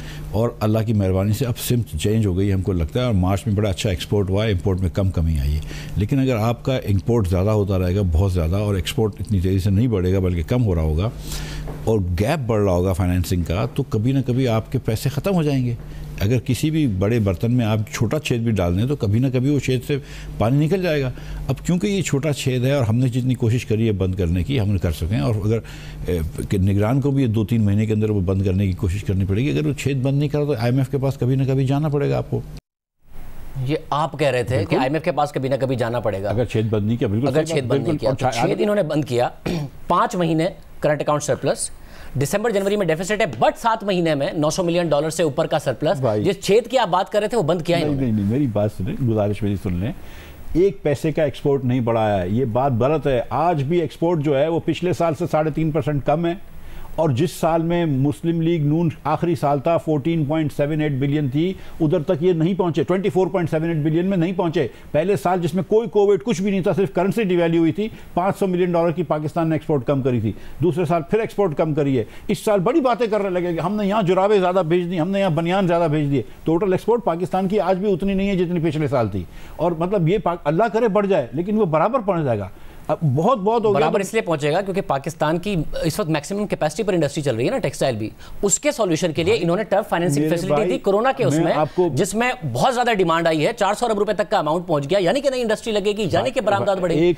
S3: اور اللہ کی مہربانی سے اب سمت چینج ہو گئی ہم کو لگتا ہے, اور مارچ میں بڑا اچھا ایکسپورٹ ہوا ہے, امپورٹ میں کمی آئی ہے. لیکن اگر آپ کا امپورٹ زیادہ ہوتا رہے گا بہت زیادہ, اور ایکسپورٹ اتنی تیزی سے نہیں بڑھے گا بلکہ کم ہو رہا ہوگا, اور گیپ بڑھ رہا ہوگا فائنینسنگ کا, تو کبھی نہ کبھی آپ کے پیسے ختم ہو جائیں گے. اگر کسی بھی بڑے برتن میں آپ چھوٹا چھید بھی ڈال دیں تو کبھی نہ کبھی وہ چھید سے پانی نکل جائے گا. اب کیونکہ یہ چھوٹا چھید ہے اور ہم نے جتنی کوشش کری ہے بند کرنے کی, ہم نے کر سکیں, اور اگر نگران کو بھی 2-3 مہینے کے اندر وہ بند کرنے کی کوشش کرنی پڑے گی. اگر وہ چھید بند نہیں کرا تو IMF کے پاس کبھی نہ کبھی جانا پڑے گا آپ کو.
S1: یہ آپ کہہ رہے تھے کہ IMF کے پاس کبھی نہ کبھی جانا پڑے گا
S3: اگر چھید بند نہیں کیا. بالکل
S1: اگر چھید بند نہیں کیا, تو چھید انہوں نے بند کیا. 5 مہینے کرنٹ اکاؤنٹ سرپلس, دسمبر جنوری میں ڈیفیسٹ ہے, بٹ 7 مہینے میں $900 ملین سے اوپر کا سرپلس. جس چھید کی آپ بات کر رہے تھے وہ بند کیا ہے.
S3: نہیں, میری بات سنیں, گزارش میری سن لیں. 1 پیسے کا ایکسپورٹ نہیں بڑھایا ہے, یہ بات غلط ہے. آج بھی ایکسپورٹ جو ہے وہ پچھلے سال سے 3.5% کم ہے, اور جس سال میں مسلم لیگ نون آخری سال تھا 14.78 بلین تھی, ادھر تک یہ نہیں پہنچے, 24.78 بلین میں نہیں پہنچے. پہلے سال جس میں کوئی کووڈ کچھ بھی نہیں تھا, صرف کرنسی ڈی ویلیو ہوئی تھی, $500 ملین کی پاکستان نے ایکسپورٹ کم کری تھی. دوسرے سال پھر ایکسپورٹ کم کری ہے. اس سال بڑی باتیں کرنے لگے کہ ہم نے یہاں جرابے زیادہ بھیج دی, ہم نے یہاں بنیان زیادہ بھیج دیے. ٹوٹل ایکسپورٹ پاکستان کی آج بھی اتنی نہیں ہے جتنی پچھلے سال تھی, اور مطلب یہ اللہ کرے بڑھ جائے, لیکن وہ برابر پہنچ جائے گا. بہت ہو گیا,
S1: برابر اس لیے پہنچے گا کیونکہ پاکستان کی اس وقت میکسیمم کیپیسٹی پر انڈسٹری چل رہی ہے نا, ٹیکسٹائل بھی. اس کے سولوشن کے لیے انہوں نے ٹرف فائنینسنگ فیسلٹی دی کورونا کے اس میں, جس میں بہت زیادہ ڈیمانڈ آئی ہے. 400 ارب روپے تک کا اماؤنٹ پہنچ گیا, یعنی کہ نئی انڈسٹری لگے گی, یعنی کہ برآمدات بڑھے گی.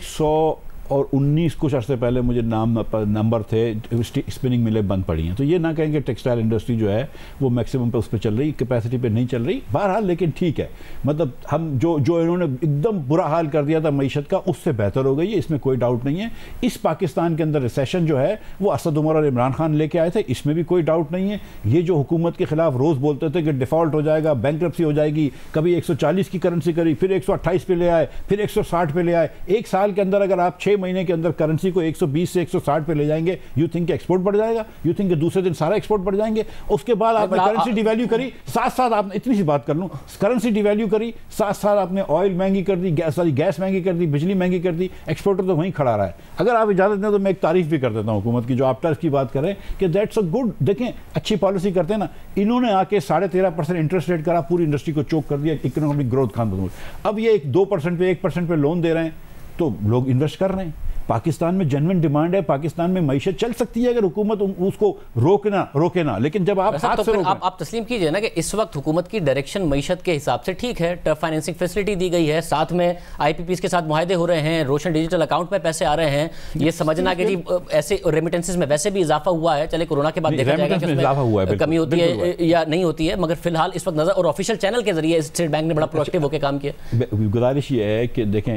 S3: 119 کچھ عرصے پہلے مجھے نمبر تھے اسپننگ ملیں بند پڑی ہیں. تو یہ نہ کہیں کہ ٹیکسٹائل انڈسٹری جو ہے وہ میکسیمم پہ اس پہ چل رہی, کیپیسٹی پہ نہیں چل رہی. بہرحال لیکن ٹھیک ہے, مطلب ہم جو انہوں نے ایک دم برا حال کر دیا تھا معیشت کا, اس سے بہتر ہو گئی ہے, اس میں کوئی ڈاؤٹ نہیں ہے. اس پاکستان کے اندر ریسیشن جو ہے وہ اسد عمر اور عمران خان لے کے آئے تھے, اس میں بھی کوئی ڈاؤٹ نہیں ہے. یہ جو حکومت کے خلاف روز بولتے تھے کہ ڈیفالٹ ہو جائے گا, بینکرپسی ہو جائے گی, کبھی 140 کی کرنسی کری, پھر 128 پہ لے آئے, پھر 160 پہ لے آئے. 1 سال کے اندر اگر آپ 6 مہینے کے اندر کرنسی کو 120 سے 160 پہ لے جائیں گے, یو تھنک کہ ایکسپورٹ بڑھ جائے گا, یو تھنک کہ دوسرے دن سارا ایکسپورٹ بڑھ جائیں گے. اس کے بعد آپ نے کرنسی ڈی ویلیو کری, ساتھ ساتھ آپ نے, اتنی سی بات کر لوں, کرنسی ڈی ویلیو کری, ساتھ ساتھ آپ نے آئل مہنگی کر دی, گیس مہنگی کر دی, بجلی مہنگی کر دی. ایکسپورٹر تو وہیں کھڑا رہا ہے. اگر آپ اجازت دیں تو میں ایک تعریف بھی کر دیتا ہوں حکومت کی, جو آپ ٹرف کی بات کریں کہ دیٹس اے گڈ. دیکھیں اچھی پالیسی کرتے ہیں نا, انہوں نے آ کے 13.5% انٹرسٹ ریٹ کرا, پوری انڈسٹری کو چوک کر دیا, اکنامک گروتھ خان بدل. اب یہ 2% پہ 1% پہ لون دے رہے ہیں تو لوگ انویسٹ کر رہے ہیں. پاکستان میں جنوین ڈیمانڈ ہے, پاکستان میں معیشت چل سکتی ہے اگر حکومت اس کو روکے نا. لیکن جب آپ ہاتھ سے
S1: آپ تسلیم کیجئے نا کہ اس وقت حکومت کی ڈائریکشن معیشت کے حساب سے ٹھیک ہے, ٹرف فائنینسنگ فیسلٹی دی گئی ہے, ساتھ میں IPPs کے ساتھ معاہدے ہو رہے ہیں, روشن ڈیجیٹل اکاؤنٹ میں پیسے آ رہے ہیں. یہ سمجھنا کہ جی ایسے ریمیٹنسز میں ویسے بھی اضافہ ہوا ہے, چلے کورونا کے بعد دیکھا جائے گا کہ اس میں کمی ہوتی ہے یا نہیں ہوتی ہے, مگر فی الحال اس وقت نظر, اور آفیشیل چینل کے ذریعے اسٹیٹ بینک نے بڑا پروایکٹیو ہو کے کام کیا.
S3: گزارش یہ ہے کہ دیکھیں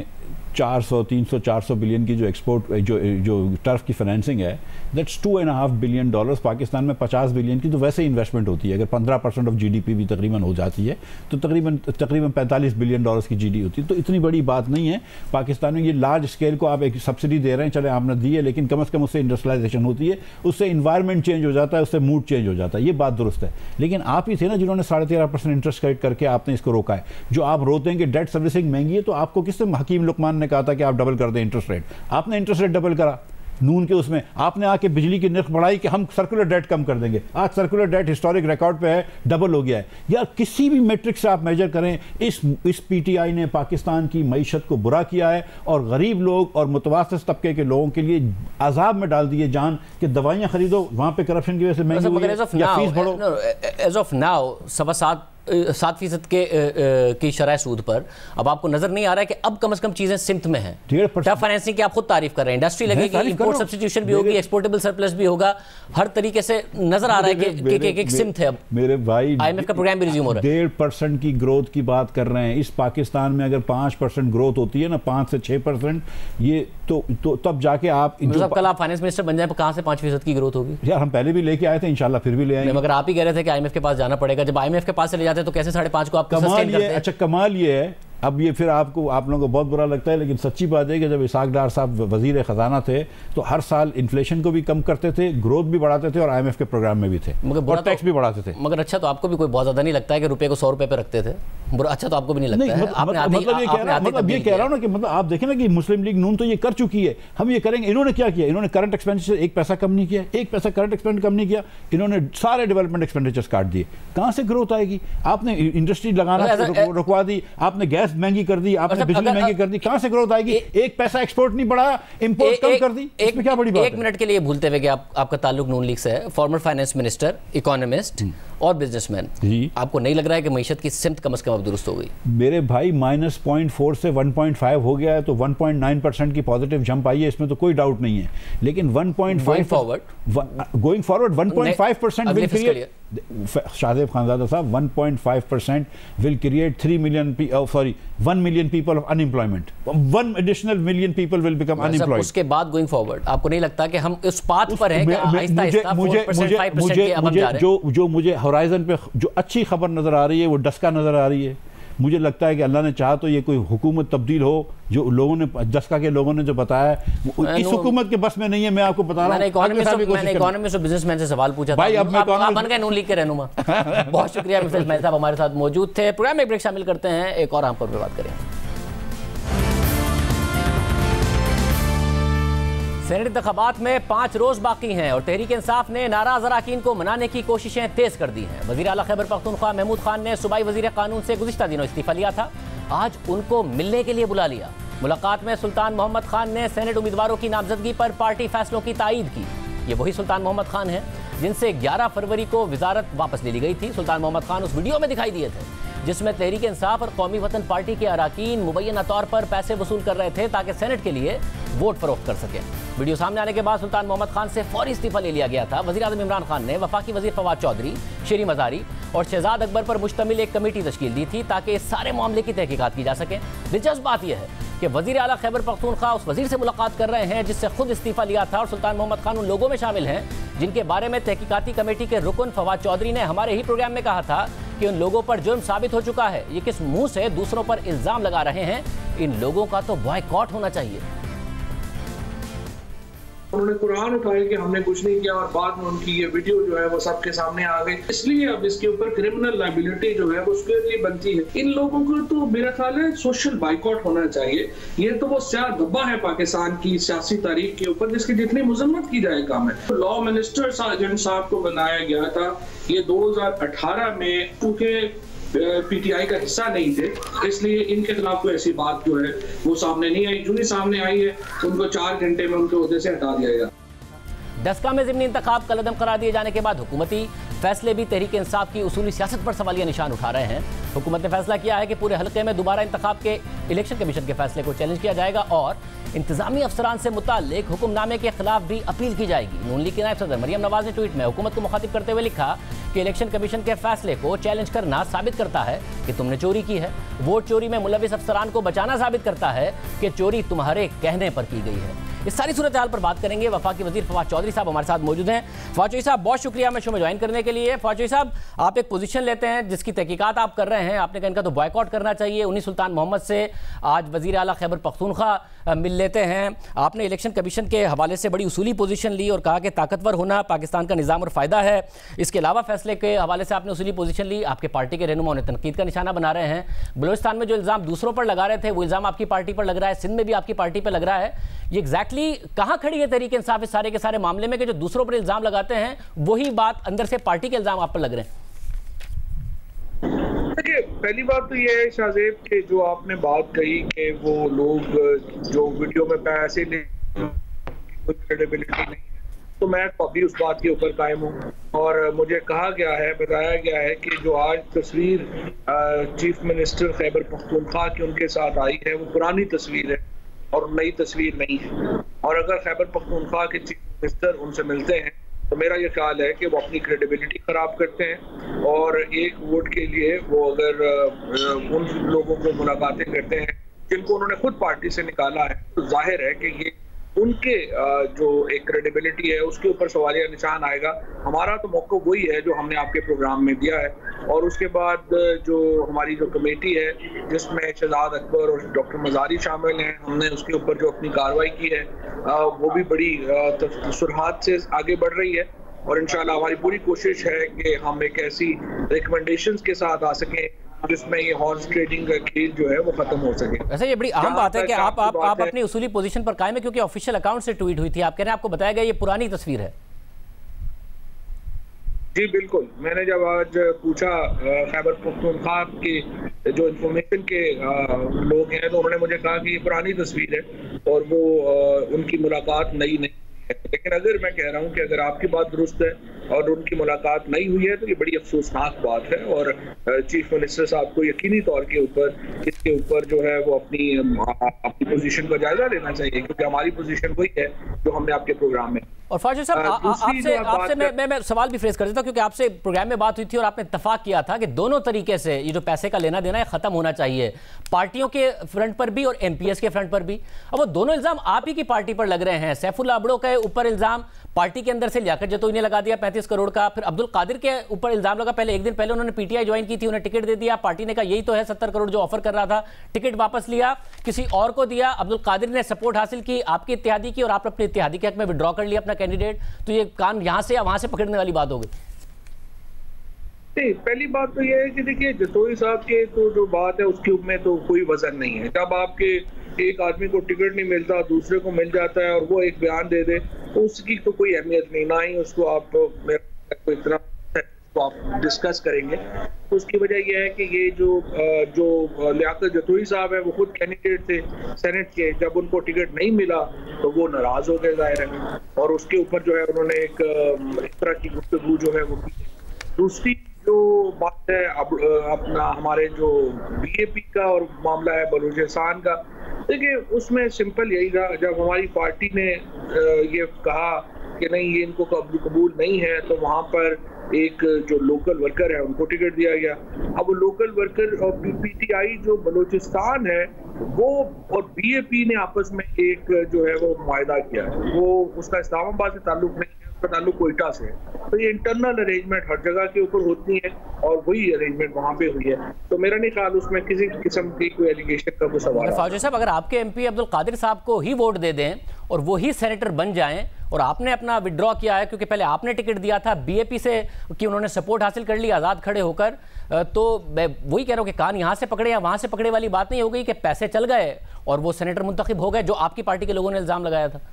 S3: 400 بلین کی جو ایکسپورٹ جو ٹرف کی فائنینسنگ ہے, دیٹس $2.5 بلین. پاکستان میں 50 بلین کی تو ویسے ہی انویسٹمنٹ ہوتی ہے. اگر 15% آف GDP بھی تقریباً ہو جاتی ہے تو تقریباً $45 بلین کی GDP ہوتی ہے. تو اتنی بڑی بات نہیں ہے. پاکستان میں یہ لارج اسکیل کو آپ ایک سبسڈی دے رہے ہیں, چلے آپ نے دی ہے, لیکن کم از کم اس سے انڈسٹریلائزیشن ہوتی ہے, اس سے انوائرمنٹ چینج ہو جاتا ہے, اس سے موڈ چینج ہو جاتا ہے. یہ بات درست ہے. لیکن آپ ہی تھے نا جنہوں نے 13.5% انٹرسٹ ریٹ کر کے آپ نے اس کو روکا ہے. جو آپ روتے ہیں کہ ڈیٹ سروسنگ مہنگی ہے, تو آپ کو کس نے, حکیم لقمان نے کہا تھا کہ آپ ڈبل کر دیں انٹرسٹ ریٹ. آپ نے انٹرسٹ ریٹ ڈبل کرا نون کے, اس میں آپ نے آ کے بجلی کی نرخ بڑھائی کہ ہم سرکولر ڈیٹ کم کر دیں گے. آج سرکولر ڈیٹ ہسٹورک ریکارڈ پہ ہے, ڈبل ہو گیا ہے. یا کسی بھی میٹرک سے آپ میجر کریں, اس PTI نے پاکستان کی معیشت کو برا کیا ہے, اور غریب لوگ اور متوسط طبقے کے لوگوں کے لیے عذاب میں ڈال دیے جان کہ دوائیاں خریدو, وہاں پہ کرپشن کی وجہ سے مہنگی ہوئی ہے, یا فیس بڑھو.
S1: ایز آف ناؤ 7% کی شرح سود پر اب آپ کو نظر نہیں آ رہا ہے کہ اب کم از کم چیزیں سمت میں ہیں. ٹرف فائنینسنگ کی آپ خود تعریف کر رہے ہیں, انڈسٹری لگے گی, امپورٹ سبسٹیٹیوشن بھی ہوگی, ایکسپورٹیبل سرپلس بھی ہوگا, ہر طریقے سے نظر آ رہا ہے کہ ایک سمت ہے. اب
S3: میرے بھائی
S1: IMF کا پروگرام بھی ریزیوم ہو رہا ہے.
S3: 1.5% کی گروتھ کی بات کر رہے ہیں. اس پاکستان میں اگر 5% گروتھ ہوتی ہے نا, 5 سے 6%, یہ تو تب جا کے آپ
S1: کل آپ فائنانس منسٹر بن جائیں, کہاں سے 5% کی گروتھ ہوگی؟
S3: یار ہم پہلے بھی لے کے آئے تھے, انشاءاللہ پھر بھی لے آئیں گے.
S1: مگر آپ ہی کہہ رہے تھے کہ IMF کے پاس جانا پڑے گا. جب IMF کے پاس سے لے جاتے تو کیسے 5.5 کو آپ سسٹین کرتے ہیں؟
S3: اچھا کمال یہ ہے, اب یہ پھر آپ لوگوں کو بہت برا لگتا ہے, لیکن سچی بات ہے کہ جب اسحاق ڈار صاحب وزیر خزانہ تھے تو ہر سال انفلیشن کو بھی کم کرتے تھے, گروتھ بھی بڑھاتے تھے, اور IMF کے پروگرام میں بھی تھے, اور ٹیکس بھی بڑھاتے تھے.
S1: مگر اچھا تو آپ کو بھی کوئی بہت زیادہ نہیں لگتا ہے کہ روپے کو 100 روپے پہ رکھتے تھے؟ अच्छा तो आपको भी नहीं लगता है?
S3: मतलब ये कह रहा हूँ ना कि मतलब आप देखें ना कि मुस्लिम लीग नून तो ये कर चुकी है, हम ये करेंगे। इन्होंने क्या किया? इन्होंने करंट एक्सपेंडिचर एक पैसा कम नहीं किया, एक पैसा करंट एक्सपेंड कम नहीं किया, इन्होंने सारे डेवलपमेंट एक्सपेंडिचर्स काट दिए। कहाँ से ग्रोथ आएगी? आपने इंडस्ट्री लगाना रुकवा दी, आपने गैस महंगी कर दी, आपने बिजली महंगी कर दी, कहाँ से ग्रोथ आएगी? एक पैसा एक्सपोर्ट नहीं बढ़ाया, इंपोर्ट कम कर दी, इसमें क्या बड़ी बात है?
S1: एक मिनट के लिए भूलते हुए कि आपका ताल्लुक नून लीग से है, फॉर्मर फाइनेंस मिनिस्टर, इकोनॉमिस्ट और बिजनेसमैन, आपको नहीं लग रहा है कि मईशत की सिमत कम से कम अब दुरुस्त हो गई?
S3: मेरे भाई -0.4 से 1.5 हो गया है, तो 1.9% की पॉजिटिव जंप आई है, इसमें तो कोई डाउट नहीं है। लेकिन 1.5 going forward 1.5% will create, Shahzeb Khanzada साहब, 1.5% will create 1 million people of unemployment, 1 additional million people will become unemployed.
S1: उसके बाद गोइंग फॉरवर्ड आपको नहीं लगता कि हम इस पाथ पर हैं कि आहिस्ता आहिस्ता 4% 5% के अब हम जा रहे हैं?
S3: जो मुझे होराइजन पे जो अच्छी खबर नजर आ रही है वो डस्का नजर आ रही है। मुझे लगता है कि अल्लाह ने चाहा तो ये कोई हुकूमत तब्दील हो, जो लोगों ने डस्का के लोगों ने जो बताया इस हुकूमत के बस में नहीं है। मैं आपको बता रहा हूं,
S1: मैंने इकोनॉमिस्ट और बिजनेसमैन से सवाल पूछा
S3: भाई, अब
S1: आप बन गए नून लीग के रहनुमा। बहुत शुक्रिया मिफ्ताह इस्माइल साहब हमारे साथ मौजूद थे। प्रोग्राम में एक ब्रेक शामिल करते हैं, एक और आम पर बात करें। सेनेट इंतखाबात में 5 रोज बाकी हैं और तहरीक इंसाफ ने नाराज अरकान को मनाने की कोशिशें तेज कर दी हैं। वजीर आला खैबर पख्तूनख्वा महमूद खान ने सूबाई वजीर कानून से गुज़िश्ता दिनों इस्तीफा लिया था, आज उनको मिलने के लिए बुला लिया। मुलाकात में सुल्तान मोहम्मद खान ने सेनेट उम्मीदवारों की नामजदगी पर पार्टी फैसलों की तायीद की। ये वही सुल्तान मोहम्मद खान हैं जिनसे 11 फरवरी को वजारत वापस ले ली गई थी। सुल्तान मोहम्मद खान उस वीडियो में दिखाई दिए थे जिसमें तहरीक इंसाफ और कौमी वतन पार्टी के अरकान मुबैना तौर पर पैसे वसूल कर रहे थे ताकि सेनेट के लिए वोट फरोख्त कर सकें। वीडियो सामने आने के बाद सुल्तान मोहम्मद खान से फौरी इस्तीफा ले लिया गया था। वज़ीर आज़म इमरान खान ने वफाकी वज़ीर फवाद चौधरी, शेरी मज़ारी और शहजाद अकबर पर मुश्तमिल एक कमेटी तश्कील दी थी ताकि इस सारे मामले की तहकीकात की जा सके। दिलचस्प बात यह है कि वज़ीर आला खैबर पख्तूनख्वा उस वज़ीर से मुलाकात कर रहे हैं जिससे खुद इस्तीफा लिया था और सुल्तान मोहम्मद खान उन लोगों में शामिल हैं जिनके बारे में तहकीकाती कमेटी के रुकन फवाद चौधरी ने हमारे ही प्रोग्राम में कहा था कि उन लोगों पर जुर्म साबित हो चुका है। ये किस मुंह से दूसरों पर इल्ज़ाम लगा रहे हैं? इन लोगों का तो बॉयकॉट होना चाहिए।
S5: उन्होंने कुरान उठाया कि हमने कुछ नहीं किया और बाद में उनकी ये वीडियो जो है वो सबके सामने आ गई, इसलिए अब इसके ऊपर क्रिमिनल लायबिलिटी जो है वो स्क्वेयरली बनती है। इन लोगों को तो मेरा ख्याल है सोशल बाइकआउट होना चाहिए। ये तो वो स्याह धब्बा है पाकिस्तान की सियासी तारीख के ऊपर जिसकी जितनी मजम्मत की जाए कम है। लॉ मिनिस्टर सार्जेंट साहब को बनाया गया था, ये 2018 में चूंकि पीटीआई का हिस्सा नहीं थे इसलिए इनके खिलाफ कोई ऐसी बात जो है वो सामने नहीं आई। जो ही सामने आई है उनको 4 घंटे में उनके ओहदे से हटा दिया गया।
S1: डस्का में ज़िमनी इंतखाब कलअदम करार दिए जाने के बाद हुकूमती फैसले भी तहरीक इंसाफ की उसूली सियासत पर सवालिया निशान उठा रहे हैं। हुकूमत ने फैसला किया है कि पूरे हल्के में दोबारा इंतखाब के इलेक्शन कमीशन के फैसले को चैलेंज किया जाएगा और इंतजामी अफसरान से मुताल्लिक हुक्मनामे के खिलाफ भी अपील की जाएगी। नून लीग की नायब सदर मरियम नवाज ने ट्वीट में हुकूमत को मुखातिब करते हुए लिखा कि इलेक्शन कमीशन के फैसले को चैलेंज करना साबित करता है कि तुमने चोरी की है। वोट चोरी में मुलविस अफसरान को बचाना साबित करता है कि चोरी तुम्हारे कहने पर की गई है। इस सारी सूरत हाल पर बात करेंगे। वफाकी वजीर फवाद चौधरी साहब हमारे साथ मौजूद हैं। फवाद चौधरी साहब बहुत शुक्रिया हमें शो में ज्वाइन करने के लिए। फवाद चौधरी साहब आप एक पोजीशन लेते हैं जिसकी तहकीकात आप कर रहे हैं, आपने कहा इनका तो बॉयकॉट करना चाहिए। उन्हीं सुल्तान मोहम्मद से आज वजीर आला खैबर पख्तूनख्वा मिल लेते हैं। आपने इलेक्शन कमीशन के हवाले से बड़ी उसूली पोजीशन ली और कहा कि ताकतवर होना पाकिस्तान का निज़ाम और फ़ायदा है। इसके अलावा फैसले के हवाले से आपने उसूली पोजीशन ली। आपके पार्टी के रहनुमा उन्हें तनकीद का निशाना बना रहे हैं। बलूचिस्तान में जो इल्ज़ाम दूसरों पर लगा रहे थे वो इल्ज़ाम आपकी पार्टी पर लग रहा है, सिंध में भी आपकी पार्टी पर लग रहा है। ये एग्जैक्टली कहाँ खड़ी है तहरीक इंसाफ इस सारे के सारे मामले में कि जो दूसरों पर इल्ज़ाम लगाते हैं वही बात अंदर से पार्टी के इल्ज़ाम आप पर लग रहे हैं?
S5: देखिए, पहली बात तो ये है शाहजेब कि जो आपने बात कही कि वो लोग जो वीडियो में पैसे ले कोई क्रेडिबिलिटी नहीं है, तो मैं तो अभी उस बात के ऊपर कायम हूँ और मुझे कहा गया है, बताया गया है कि जो आज तस्वीर चीफ मिनिस्टर खैबर पख्तूनख्वा की उनके साथ आई है वो पुरानी तस्वीर है और नई तस्वीर नहीं है। और अगर खैबर पख्तूनख्वा के चीफ मिनिस्टर उनसे मिलते हैं तो मेरा ये ख्याल है कि वो अपनी क्रेडिबिलिटी खराब करते हैं और एक वोट के लिए वो अगर उन लोगों को मुलाकातें करते हैं जिनको उन्होंने खुद पार्टी से निकाला है तो जाहिर है कि ये उनके जो एक क्रेडिबिलिटी है उसके ऊपर सवालिया निशान आएगा। हमारा तो मौका वही है जो हमने आपके प्रोग्राम में दिया है और उसके बाद जो हमारी जो कमेटी है जिसमें शहजाद अकबर और डॉक्टर मज़ारी शामिल हैं, हमने उसके ऊपर जो अपनी कार्रवाई की है वो भी बड़ी सुरहात से आगे बढ़ रही है और इंशाल्लाह हमारी पूरी कोशिश है कि हम एक ऐसी रिकमेंडेशंस के साथ आ सकें جس میں یہ ہارس ٹریڈنگ کا کھیل جو ہے وہ ختم ہو سکے.
S1: ویسے یہ بڑی اہم بات ہے کہ آپ اپنی اصولی پوزیشن پر قائم ہے، کیونکہ آفیشیل اکاؤنٹ سے ٹویٹ ہوئی تھی، آپ کہہ رہے ہیں آپ کو بتایا گیا یہ پرانی تصویر ہے.
S5: جی بالکل، میں نے جب آج پوچھا خیبر پختونخوا کے جو انفارمیشن کے لوگ ہیں تو انہوں نے مجھے کہا کہ یہ پرانی تصویر ہے اور وہ ان کی ملاقات نئی نہیں ہے. لیکن اگر میں کہہ رہا ہوں کہ اگر آپ کی بات درست ہے اور ان کی ملاقات نہیں ہوئی ہے تو یہ بڑی افسوسناک بات ہے، اور چیف منسٹر صاحب کو یقینی طور کے اوپر اس کے اوپر جو ہے وہ اپنی پوزیشن کا جائزہ لینا چاہیے، کیونکہ ہماری پوزیشن وہی ہے جو ہم نے آپ کے پروگرام میں. اور
S1: فاضل صاحب آپ سے میں سوال بھی فریز کر دیتا ہوں، کیونکہ آپ سے پروگرام میں بات ہوئی تھی اور آپ نے اتفاق کیا تھا کہ دونوں طریقے سے یہ جو پیسے کا لینا دینا ہے ختم ہونا چاہیے، پارٹیوں کے فرنٹ پر بھی اور ایم پی ایس کے فرنٹ پر بھی. اب وہ دونوں الزام آپ ہی کی پارٹی پر لگ رہے ہیں. سیف اللہ ابڑو کے اوپر الزام پارٹی کے اندر سے لیاقت جتوئی نے لگا دیا 35 کروڑ کا، پھر عبد القادر کے اوپر الزام لگا، پہلے ایک دن پہلے انہوں نے پی ٹی آئی جوائن کی تھی، انہیں ٹکٹ دے دیا، پارٹی نے کہا یہی تو ہے 70 کروڑ جو آفر کر رہا تھا، ٹکٹ واپس لیا، کسی اور کو دیا. عبد القادر نے سپورٹ حاصل کی آپ کی اتحادی کی اور آپ اپنے اتحادی کے حق میں وڈرا کر لیا اپنا کینڈیڈیٹ. تو یہ کان یہاں سے یا وہاں سے پکڑنے والی بات ہو گئی.
S5: پہلی بات تو یہ ہے کہ دیکھیے جتوئی صاحب کے تو جو بات ہے اس کے میں تو کوئی وزن نہیں ہے. جب آپ کے ایک آدمی کو ٹکٹ نہیں ملتا دوسرے کو مل جاتا ہے اور وہ ایک بیان دے دے تو اس کی تو کوئی اہمیت نہیں، نہ ہی اس کو آپ اتنا ڈسکس کریں گے. اس کی وجہ یہ ہے کہ یہ جو لیاقت جتوئی صاحب ہے وہ خود کینڈیڈیٹ تھے سینٹ کے، جب ان کو ٹکٹ نہیں ملا تو وہ ناراض ہو گئے ظاہر ہے، اور اس کے اوپر جو ہے انہوں نے ایک اس طرح کی گفتگو جو ہے وہ کی. دوسری جو بات ہے اپنا ہمارے جو بی اے پی کا اور معاملہ ہے بلوچستان کا، دیکھیں اس میں سمپل یہی تھا، جب ہماری پارٹی نے یہ کہا کہ نہیں یہ ان کو قبول نہیں ہے تو وہاں پر ایک جو لوکل ورکر ہے ان کو ٹکٹ دیا گیا. اب وہ لوکل ورکر اور پی ٹی آئی جو بلوچستان ہے وہ اور بی اے پی نے آپس میں ایک جو ہے وہ معاہدہ کیا ہے، وہ اس کا اسلام آباد سے تعلق نہیں ہے، اس کا تعلق کوئٹہ سے ہے. تو یہ انٹرنل ارینجمنٹ ہر جگہ کے اوپر ہوتی ہے اور وہی ارینجمنٹ وہاں پہ ہوئی ہے. تو میرا نہیں خیال اس میں کسی قسم کی کوئی ایلیگیشن کا کوئی سوال ہے.
S1: فوجی صاحب اگر آپ کے ایم پی عبد القادر صاحب کو ہی ووٹ دے دیں اور وہی سینیٹر بن جائیں اور آپ نے اپنا وڈرا کیا ہے کیونکہ پہلے آپ نے ٹکٹ دیا تھا بی اے پی سے کہ انہوں نے سپورٹ حاصل کر لی آزاد کھڑے ہو کر، تو میں وہی کہہ رہا ہوں کہ کان یہاں سے پکڑے یا وہاں سے پکڑے والی بات نہیں ہو گئی کہ پیسے چل گئے اور وہ سینیٹر منتخب ہو گئے جو آپ کی پارٹی کے لوگوں نے الزام لگایا تھا.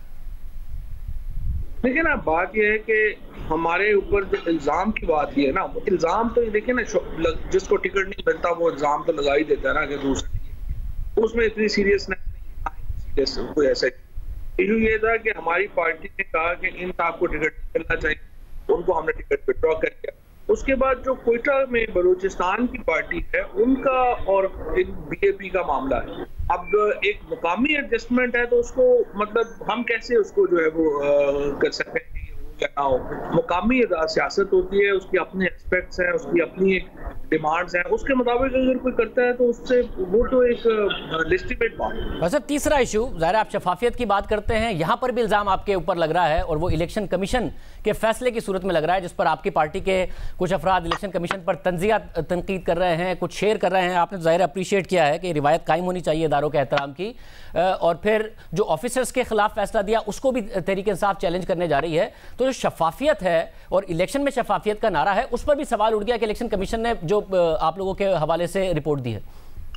S5: دیکھیں نا بات یہ ہے کہ ہمارے اوپر جو الزام کی بات یہ ہے نا، الزام تو دیکھیں نا جس کو ٹکٹ نہیں ملتا وہ الزام تو لگا ہی دیتا ہے نا کہ دوسرے، اس میں اتنی سیریسنس نہیں. کوئی ایسا ایشو یہ تھا کہ ہماری پارٹی نے کہا کہ ان صاحب کو ٹکٹ ملنا چاہیے، ان کو ہم نے ٹکٹ وڈرا کر دیا. اس کے بعد جو کوئٹہ میں بلوچستان کی پارٹی ہے ان کا اور بی اے پی کا معاملہ ہے. اب ایک مقامی ایڈجسٹمنٹ ہے تو اس کو مطلب ہم کیسے اس کو جو ہے وہ کر سکتے ہیں یا نہ ہو. مقامی سیاست ہوتی ہے، اس کی اپنے ایسپیکٹس ہیں، اس کی اپنی ایک ڈیمانڈز ہیں، اس کے مطابق اگر کوئی کرتا ہے تو اس سے وہ تو ایک لیجٹیمیٹ بات ہے.
S1: ویسے تیسرا ایشو ظاہر آپ شفافیت کی بات کرتے ہیں، یہاں پر بھی الزام آپ کے اوپر لگ رہا ہے اور وہ الیکشن کمیشن کے فیصلے کی صورت میں لگ رہا ہے جس پر آپ کی پارٹی کے کچھ افراد الیکشن کمیشن پر تنزیہ تنقید کر رہے ہیں، کچھ شیئر کر رہے ہیں. آپ نے ظاہر اپریشیٹ کیا ہے کہ روایت قائم ہونی چاہیے اداروں کے احترام کی، اور پھر جو آفیسرز کے خلاف فیصلہ دیا اس کو بھی تحریک انصاف چیلنج کرنے جا رہی ہے. تو جو شفافیت ہے اور الیکشن میں شفافیت کا نعرہ ہے اس پر بھی سوال اٹھ گیا کہ الیکشن کمیشن نے جو آپ لوگوں کے حوالے سے رپورٹ دی ہے.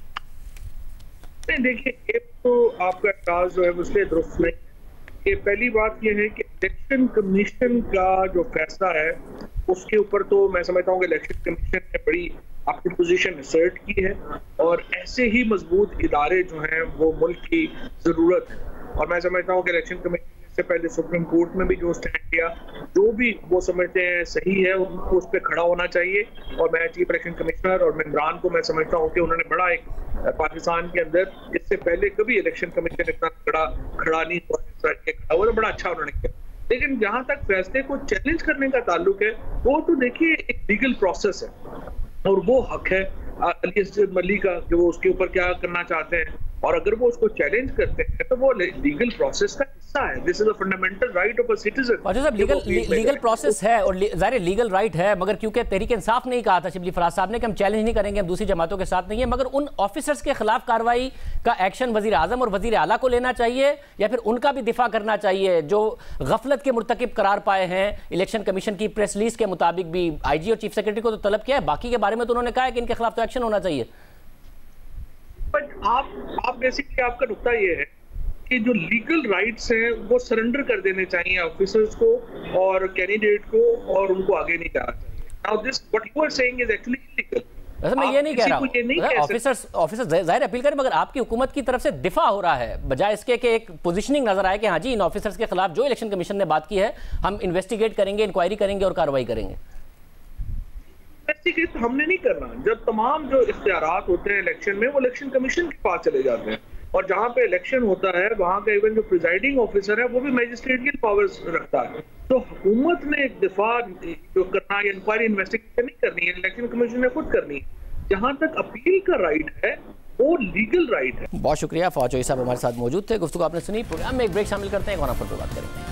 S5: دیکھیے ایک تو آپ کا اعتراض جو ہے اس سے درست نہیں. پہلی بات یہ ہے کہ الیکشن کمیشن کا جو فیصلہ ہے اس کے اوپر تو میں سمجھتا ہوں کہ الیکشن کمیشن نے بڑی اپنی پوزیشن اسرٹ کی ہے اور ایسے ہی مضبوط ادارے جو ہیں وہ ملک کی ضرورت ہے. اور میں سمجھتا ہوں کہ الیکشن کمیشن سے پہلے سپریم کورٹ میں بھی جو سٹینڈ کیا جو بھی وہ سمجھتے ہیں صحیح ہے ان کو اس پہ کھڑا ہونا چاہیے. اور میں چیف الیکشن کمشنر اور ممبران کو میں سمجھتا ہوں کہ انہوں نے بڑا ایک پاکستان کے اندر اس سے پہلے کبھی الیکشن کمیشن اتنا کھڑا نہیں ہوا، تو بڑا اچھا انہوں نے کیا. لیکن جہاں تک فیصلے کو چیلنج کرنے کا تعلق ہے وہ تو دیکھیے ایک لیگل پروسیس ہے اور وہ حق ہے علی اسد ملی کا کہ وہ اس کے اوپر کیا کرنا چاہتے ہیں. اور اگر وہ اس کو چیلنج کرتے ہیں تو وہ لیگل پروسیس کا حصہ ہے. This is a fundamental right of a citizen.
S1: فوجی صاحب لیگل پروسیس ہے اور ظاہر لیگل رائٹ ہے، مگر کیونکہ تحریک انصاف نے ہی کہا تھا شبلی فراز صاحب نے کہ ہم چیلنج نہیں کریں گے، ہم دوسری جماعتوں کے ساتھ نہیں ہیں، مگر ان آفیسرز کے خلاف کارروائی کا ایکشن وزیر اعظم اور وزیر اعلیٰ کو لینا چاہیے یا پھر ان کا بھی دفاع کرنا چاہیے جو غفلت کے مرتکب قرار پائے ہیں؟ الیکشن کمیشن کی پریس ریلیز کے مطابق بھی آئی جی اور چیف سیکرٹری کو تو طلب کیا ہے، باقی کے بارے میں تو انہوں نے کہا ہے کہ ان کے خلاف تو ایکشن ہونا چاہیے.
S5: آپ بیسیکلی آپ کا نقطہ یہ ہے کہ جو لیگل رائٹس ہیں وہ سرنڈر کر دینے چاہیے آفیسرز کو اور کینڈیڈیٹ کو، اور ان کو آگے نہیں جانا چاہیے. Now this what you are saying is actually illegal.
S1: ویسے میں یہ نہیں کہہ رہا ہوں آفیسر ظاہر اپیل کریں، مگر آپ کی حکومت کی طرف سے دفاع ہو رہا ہے بجائے اس کے کہ ایک پوزیشننگ نظر آئے کہ ہاں جی ان آفیسرز کے خلاف جو الیکشن کمیشن نے بات کی ہے ہم انویسٹیگیٹ کریں گے، انکوائری کریں گے اور کارروائی کریں گے.
S5: ہم نے نہیں کرنا. جب تمام جو اختیارات ہوتے ہیں الیکشن میں وہ الیکشن کمیشن کے پاس چلے جاتے ہیں، اور جہاں پہ الیکشن ہوتا ہے وہاں کا ایون جو پریزائڈنگ آفیسر ہے وہ بھی میجسٹریٹل پاورز رکھتا ہے. تو حکومت نے ایک دفاع جو کرنا ہے، انکوائری انویسٹیگیشن نہیں کرنی ہے، الیکشن کمیشن نے خود کرنی ہے. جہاں تک اپیل کا رائٹ ہے وہ لیگل رائٹ ہے.
S1: بہت شکریہ. فواد چوہدری صاحب ہمارے ساتھ موجود تھے. گفتگو آپ نے سنی. پروگرام میں ایک بریک شامل کرتے ہیں، کون پر بات کریں گے.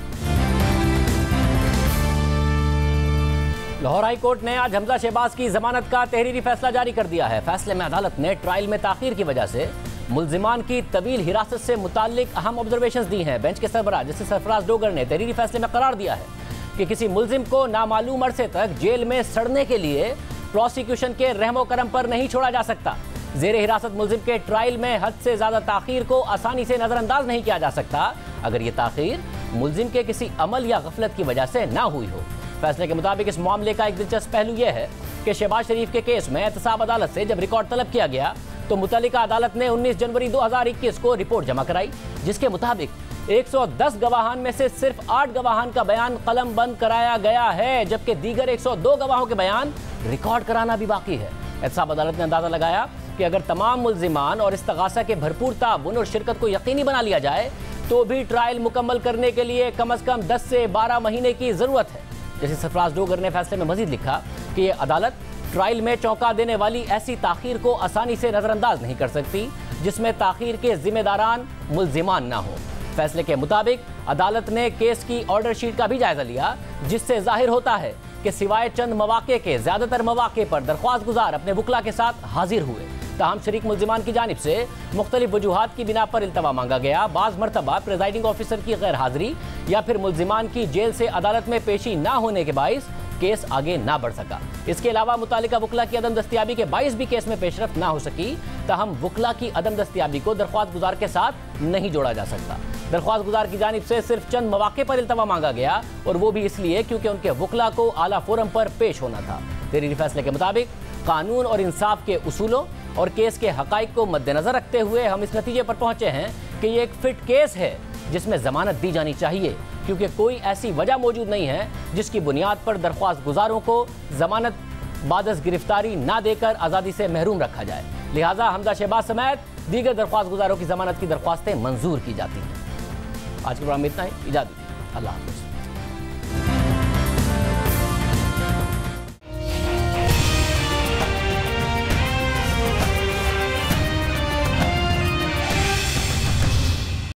S1: لاہور ہائی کورٹ نے آج حمزہ شہباز کی ضمانت کا تحریری فیصلہ جاری کر دیا ہے. فیصلے میں عدالت نے ٹرائل میں تاخیر کی وجہ سے ملزمان کی طویل حراست سے متعلق اہم آبزرویشنز دی ہیں. بینچ کے سربراہ جسٹس سرفراز ڈوگر نے تحریری فیصلے میں قرار دیا ہے کہ کسی ملزم کو نامعلوم عرصے تک جیل میں سڑنے کے لیے پروسیکیوشن کے رحم و کرم پر نہیں چھوڑا جا سکتا. زیر حراست ملزم کے ٹرائل میں حد سے زیادہ تاخیر کو آسانی سے نظر انداز نہیں کیا جا سکتا اگر یہ تاخیر ملزم کے کسی عمل یا غفلت کی وجہ سے نہ ہوئی ہو. فیصلے کے مطابق اس معاملے کا ایک دلچسپ پہلو یہ ہے کہ شہباز شریف کے کیس میں احتساب عدالت سے جب ریکارڈ طلب کیا گیا تو متعلقہ عدالت نے 19 جنوری 2021 کو رپورٹ جمع کرائی، جس کے مطابق 110 گواہان میں سے صرف 8 گواہان کا بیان قلم بند کرایا گیا ہے، جبکہ دیگر 102 گواہوں کے بیان ریکارڈ کرانا بھی باقی ہے. احتساب عدالت نے اندازہ لگایا کہ اگر تمام ملزمان اور استغاثہ کے بھرپور تعاون اور شرکت کو یقینی بنا لیا جائے تو بھی ٹرائل مکمل کرنے کے لیے کم از کم 10 سے 12 مہینے کی ضرورت ہے. جیسے سرفراز ڈوگر نے فیصلے میں مزید لکھا کہ یہ عدالت ٹرائل میں چونکا دینے والی ایسی تاخیر کو آسانی سے نظر انداز نہیں کر سکتی جس میں تاخیر کے ذمہ داران ملزمان نہ ہوں. فیصلے کے مطابق عدالت نے کیس کی آرڈر شیٹ کا بھی جائزہ لیا، جس سے ظاہر ہوتا ہے کہ سوائے چند مواقع کے زیادہ تر مواقع پر درخواست گزار اپنے وکلا کے ساتھ حاضر ہوئے. تاہم شریک ملزمان کی جانب سے مختلف وجوہات کی بنا پر التوا مانگا گیا. بعض مرتبہ پریزائڈنگ آفیسر کی غیر حاضری یا پھر ملزمان کی جیل سے عدالت میں پیشی نہ ہونے کے باعث کیس آگے نہ بڑھ سکا. اس کے علاوہ متعلقہ وکلا کی عدم دستیابی کے باعث بھی کیس میں پیش رفت نہ ہو سکی. تاہم وکلا کی عدم دستیابی کو درخواست گزار کے ساتھ نہیں جوڑا جا سکتا. درخواست گزار کی جانب سے صرف چند مواقع پر التوا مانگا گیا اور وہ بھی اس لیے کیونکہ ان کے وکلا کو اعلیٰ فورم پر پیش ہونا تھا. تحریری فیصلے کے مطابق قانون اور انصاف کے اصولوں اور کیس کے حقائق کو مد نظر رکھتے ہوئے ہم اس نتیجے پر پہنچے ہیں کہ یہ ایک فٹ کیس ہے جس میں ضمانت دی جانی چاہیے، کیونکہ کوئی ایسی وجہ موجود نہیں ہے جس کی بنیاد پر درخواست گزاروں کو ضمانت بعد از گرفتاری نہ دے کر آزادی سے محروم رکھا جائے. لہٰذا حمزہ شہباز سمیت دیگر درخواست گزاروں کی ضمانت کی درخواستیں منظور کی جاتی ہیں. آج کے پروگرام میں اتنا ہی. اجازت دیجیے. اللہ حافظ.